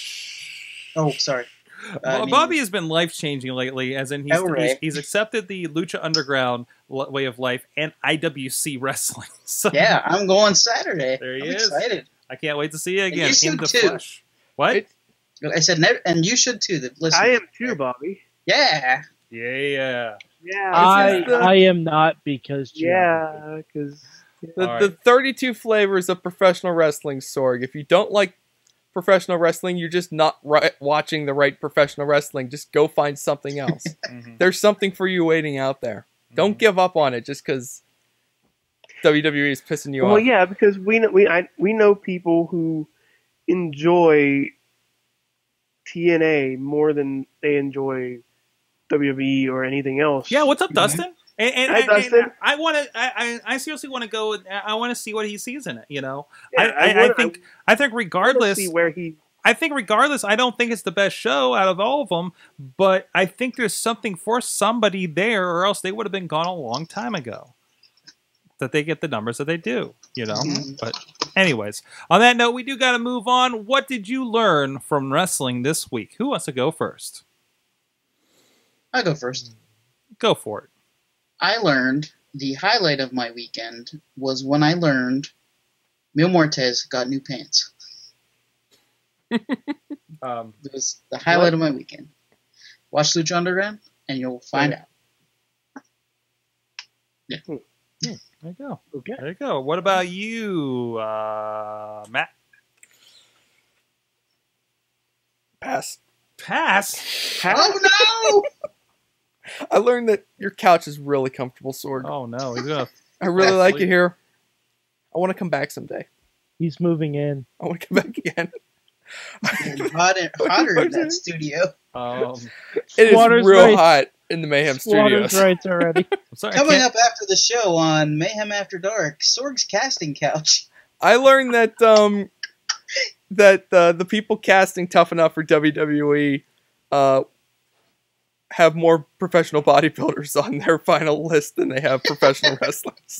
Oh, sorry. Bobby has been life-changing lately, as in he's accepted the Lucha Underground way of life and IWC wrestling. So, yeah, I'm going Saturday. There he I'm is. Excited. I can't wait to see you again in the too. flesh. What? I said, and you should too. Listen. I am too, Bobby. Yeah. Yeah. I am not because because. The 32 flavors of professional wrestling, Sorg. If you don't like professional wrestling, you're just not watching the right professional wrestling. Just go find something else. There's something for you waiting out there. Don't give up on it just because WWE is pissing you off. Well, yeah, because we know people who enjoy TNA more than they enjoy WWE or anything else. Yeah, what's up, Dustin? Hi, Dustin. And I seriously want to go. I want to see what he sees in it. Yeah, I think regardless. See where he. I think regardless, I don't think it's the best show out of all of them, but I think there's something for somebody there, or else they would have been gone a long time ago. That they get the numbers that they do, But anyways, on that note, we do got to move on. What did you learn from wrestling this week? Who wants to go first? I'll go first. Go for it. I learned the highlight of my weekend was when I learned Mil Muertes got new pants. It was the highlight of my weekend. Watch Lucha Underground, and you'll find out. Yeah. There you go. Okay. There you go. What about you, Matt? Pass. Pass? Oh no! I learned that your couch is really comfortable, Sorg. Oh, no. He's gonna... I really like it here. I want to come back someday. He's moving in. I want to come back again. Hotter in that studio. It Squatters' is real rights. hot in the Mayhem Squatters' Studios. rights already. I'm sorry, Coming up after the show on Mayhem After Dark, Sorg's casting couch. I learned that the people casting Tough Enough for WWE have more professional bodybuilders on their final list than they have professional wrestlers.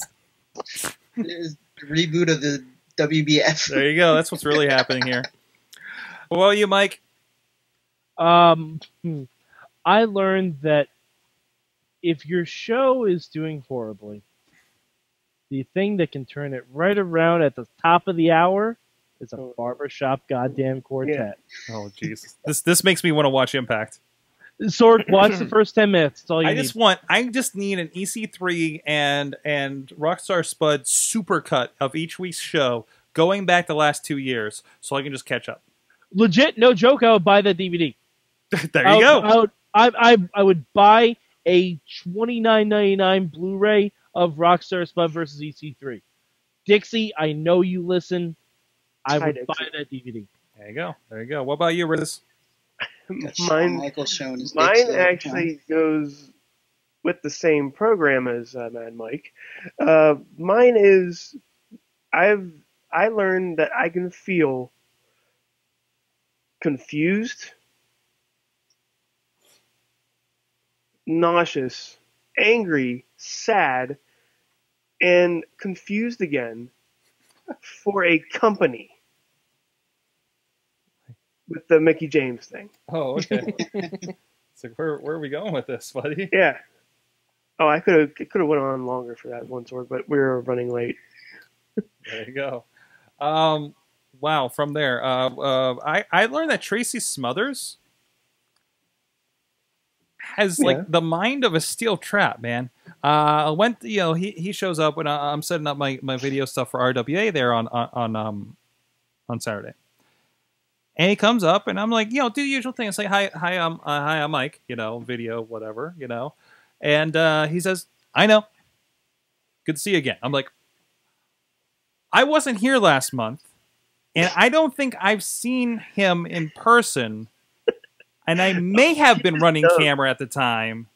Reboot of the WBF. There you go. That's what's really happening here. Well, you, Mike? I learned that if your show is doing horribly, the thing that can turn it right around at the top of the hour is a barbershop goddamn quartet. Yeah. Oh, Jesus. This makes me want to watch Impact. Sorg, watch the first 10 minutes. That's all you need. I just need an EC3 and Rockstar Spud supercut of each week's show going back the last 2 years so I can just catch up. Legit, no joke, I would buy that DVD. There you go. I would buy a $29.99 Blu-ray of Rockstar Spud versus EC3. Dixie, I know you listen. I would buy that DVD. There you go. What about you, Riz? Mine actually goes with the same program as Mad Mike. Mine is I learned that I can feel confused, nauseous, angry, sad, and confused again for a company with the Mickey James thing. Oh, okay. So where are we going with this, buddy? Yeah. Oh, it could have went on longer for that one Sorg, but we were running late. There you go. Wow. From there, I learned that Tracy Smothers has like the mind of a steel trap, man. He shows up when I'm setting up my video stuff for RWA there on Saturday. And he comes up, and I'm like, do the usual thing. It's like, hi, I'm Mike, video, whatever, And he says, I know. Good to see you again. I'm like, I wasn't here last month, and I don't think I've seen him in person, and I may have been running camera at the time.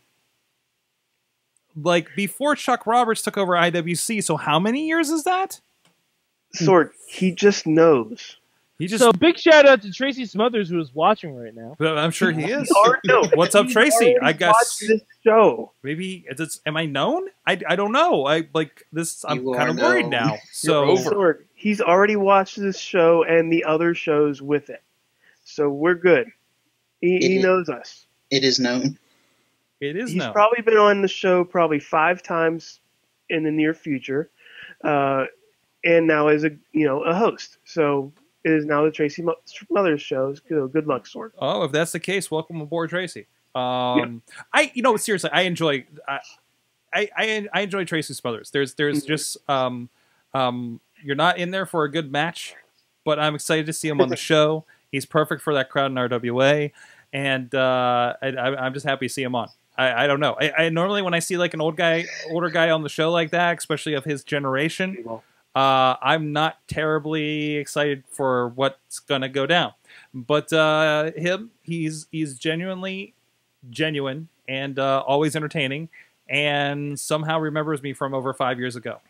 Like, before Chuck Roberts took over IWC, so how many years is that? Sorg, he just knows. So big shout out to Tracy Smothers, who is watching right now. But I'm sure he is. What's up, Tracy? I guess this show. Maybe am I known? I don't know. I'm kind of worried now. So Sorg, he's already watched this show and the other shows with it, so we're good. He knows us. It is known. He's probably been on the show 5 times in the near future, and now as a host. So. It is now the Tracy Smothers show. Good luck, Sorg. Oh, if that's the case, welcome aboard, Tracy. Seriously, I enjoy. I enjoy Tracy Smothers. There's just you're not in there for a good match, but I'm excited to see him on the show. He's perfect for that crowd in RWA, and I'm just happy to see him on. I don't know. I normally when I see like an older guy on the show like that, especially of his generation. I'm not terribly excited for what's gonna go down, but he's genuine and always entertaining, and somehow remembers me from over 5 years ago.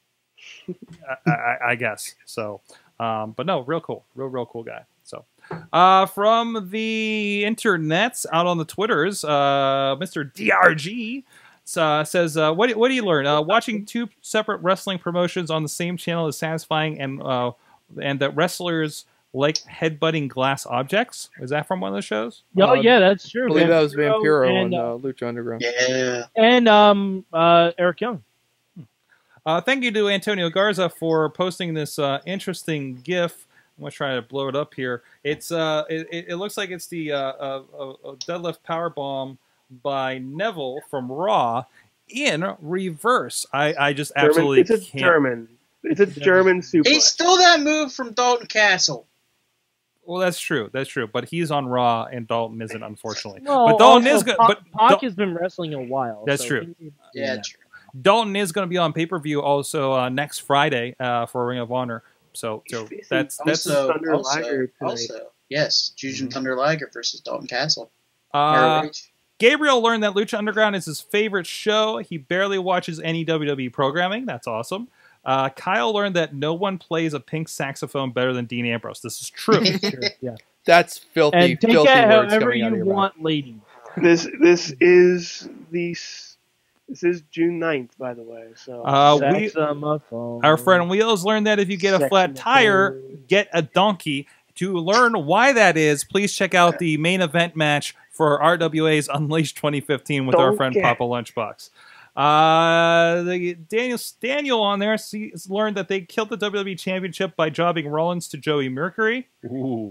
I guess so, but no, real cool, real cool guy. So, from the internets out on the Twitters, Mr. DRG. Says, what do you learn? Watching 2 separate wrestling promotions on the same channel is satisfying, and that wrestlers like headbutting glass objects. Is that from one of the shows? Oh, yeah, that's true. I believe that was Vampiro and Lucha Underground. Yeah. And Eric Young. Thank you to Antonio Garza for posting this interesting GIF. I'm going to try to blow it up here. It's it looks like it's the deadlift powerbomb by Neville from Raw in reverse. I just absolutely can't. It's a German suplex. He stole that move from Dalton Castle. Well, that's true. That's true. But he's on Raw, and Dalton isn't, unfortunately. Well, but Dalton also, is good. Pac has been wrestling a while. That's so true. Yeah, true. Dalton is going to be on pay-per-view also next Friday for Ring of Honor. So that's Also, Thunder Liger tonight. yes, Jushin Thunder Liger versus Dalton Castle. Gabriel learned that Lucha Underground is his favorite show. He barely watches any WWE programming. That's awesome. Kyle learned that no one plays a pink saxophone better than Dean Ambrose. This is true. Yeah. That's filthy. And take filthy it words however coming out of you your want, lady. This is June 9th, by the way. So Our friend Wheels learned that if you get a flat tire, get a donkey. To learn why that is, please check out the main event match for RWA's Unleashed 2015 with our friend Papa Lunchbox. Daniel on there learned that they killed the WWE Championship by jobbing Rollins to Joey Mercury. Ooh.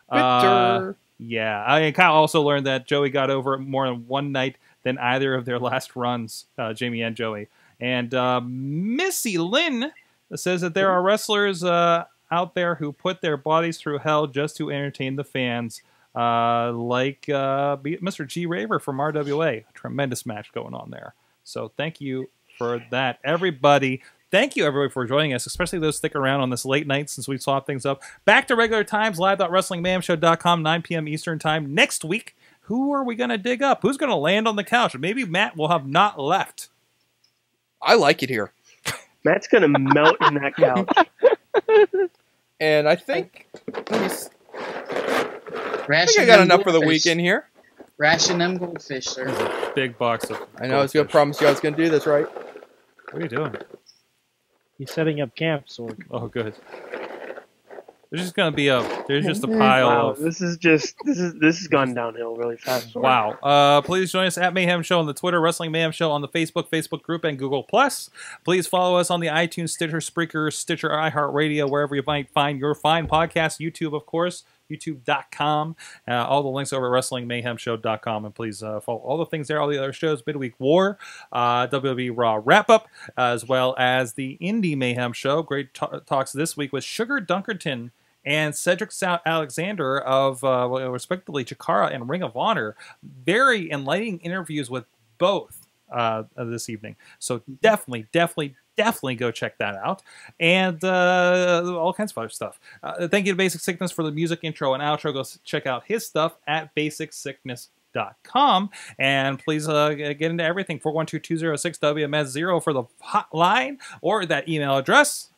Yeah. And Kyle also learned that Joey got over it more in one night than either of their last runs, Jamie and Joey. And Missy Lynn says that there are wrestlers out there who put their bodies through hell just to entertain the fans, like Mr. G. Raver from RWA. A tremendous match going on there. So thank you for that, everybody. Thank you, everybody, for joining us, especially those stick around on this late night since we swapped things up. Back to regular times, live.wrestlingmayhemshow.com, 9 p.m. Eastern Time. Next week, who are we going to dig up? Who's going to land on the couch? Maybe Matt will have not left. I like it here. Matt's going to melt in that couch. And I think I Ration got enough for the weekend here. Ration them goldfish, sir. Big box of I know I was going to promise you I was going to do this, right? What are you doing? He's setting up camp, Sorg. Oh, good. There's just going to be there's just a pile of... This has gone downhill really fast. Sorg. Wow. Please join us at Mayhem Show on the Twitter, Wrestling Mayhem Show on the Facebook group, and Google+. Please follow us on the iTunes, Stitcher, Spreaker, Stitcher, iHeartRadio, wherever you might find your fine podcasts. YouTube, of course, youtube.com. All the links over at WrestlingMayhemShow.com. And please follow all the things there, all the other shows, Midweek War, WWE Raw Wrap-Up, as well as the Indie Mayhem Show. Great talks this week with Sugar Dunkerton and Cedric Alexander of, respectively, Chikara and Ring of Honor. Very enlightening interviews with both this evening. So definitely go check that out. And all kinds of other stuff. Thank you to Basic Sickness for the music intro and outro. Go check out his stuff at basicsickness.com. And please get into everything. 412-206-WMS0 for the hotline or that email address.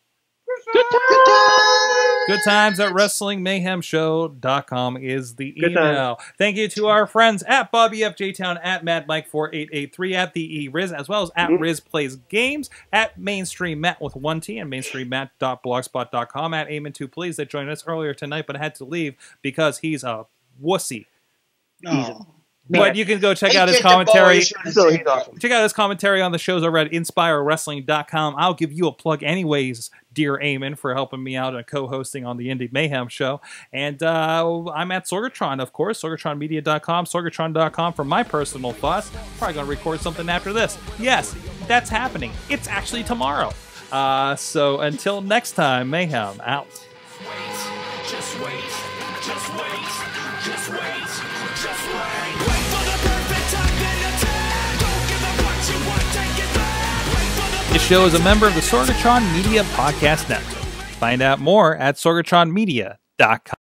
Good times at WrestlingMayhemShow.com is the email. Thank you to our friends at Bobby F. J-Town, at MadMike4883, at the E-Riz, as well as at Riz Plays Games, at Mainstream Matt with 1T, and MainstreamMatt.blogspot.com, at Eamon2 Please that joined us earlier tonight, but had to leave because he's a wussy. Oh. But you can go check out his commentary. Check out his commentary on the shows over at InspireWrestling.com. I'll give you a plug anyways, dear Eamon, for helping me out and co-hosting on the Indie Mayhem Show. And I'm at Sorgatron, of course, SorgatronMedia.com, Sorgatron.com for my personal thoughts. Probably going to record something after this. Yes, that's happening. It's actually tomorrow. So until next time, Mayhem out. Just wait, just wait, just wait, just wait. Wait for the perfect time, then attack. Don't give up what you want, take it back. Wait for the This show is a member of the Sorgatron Media Podcast Network. Find out more at sorgatronmedia.com.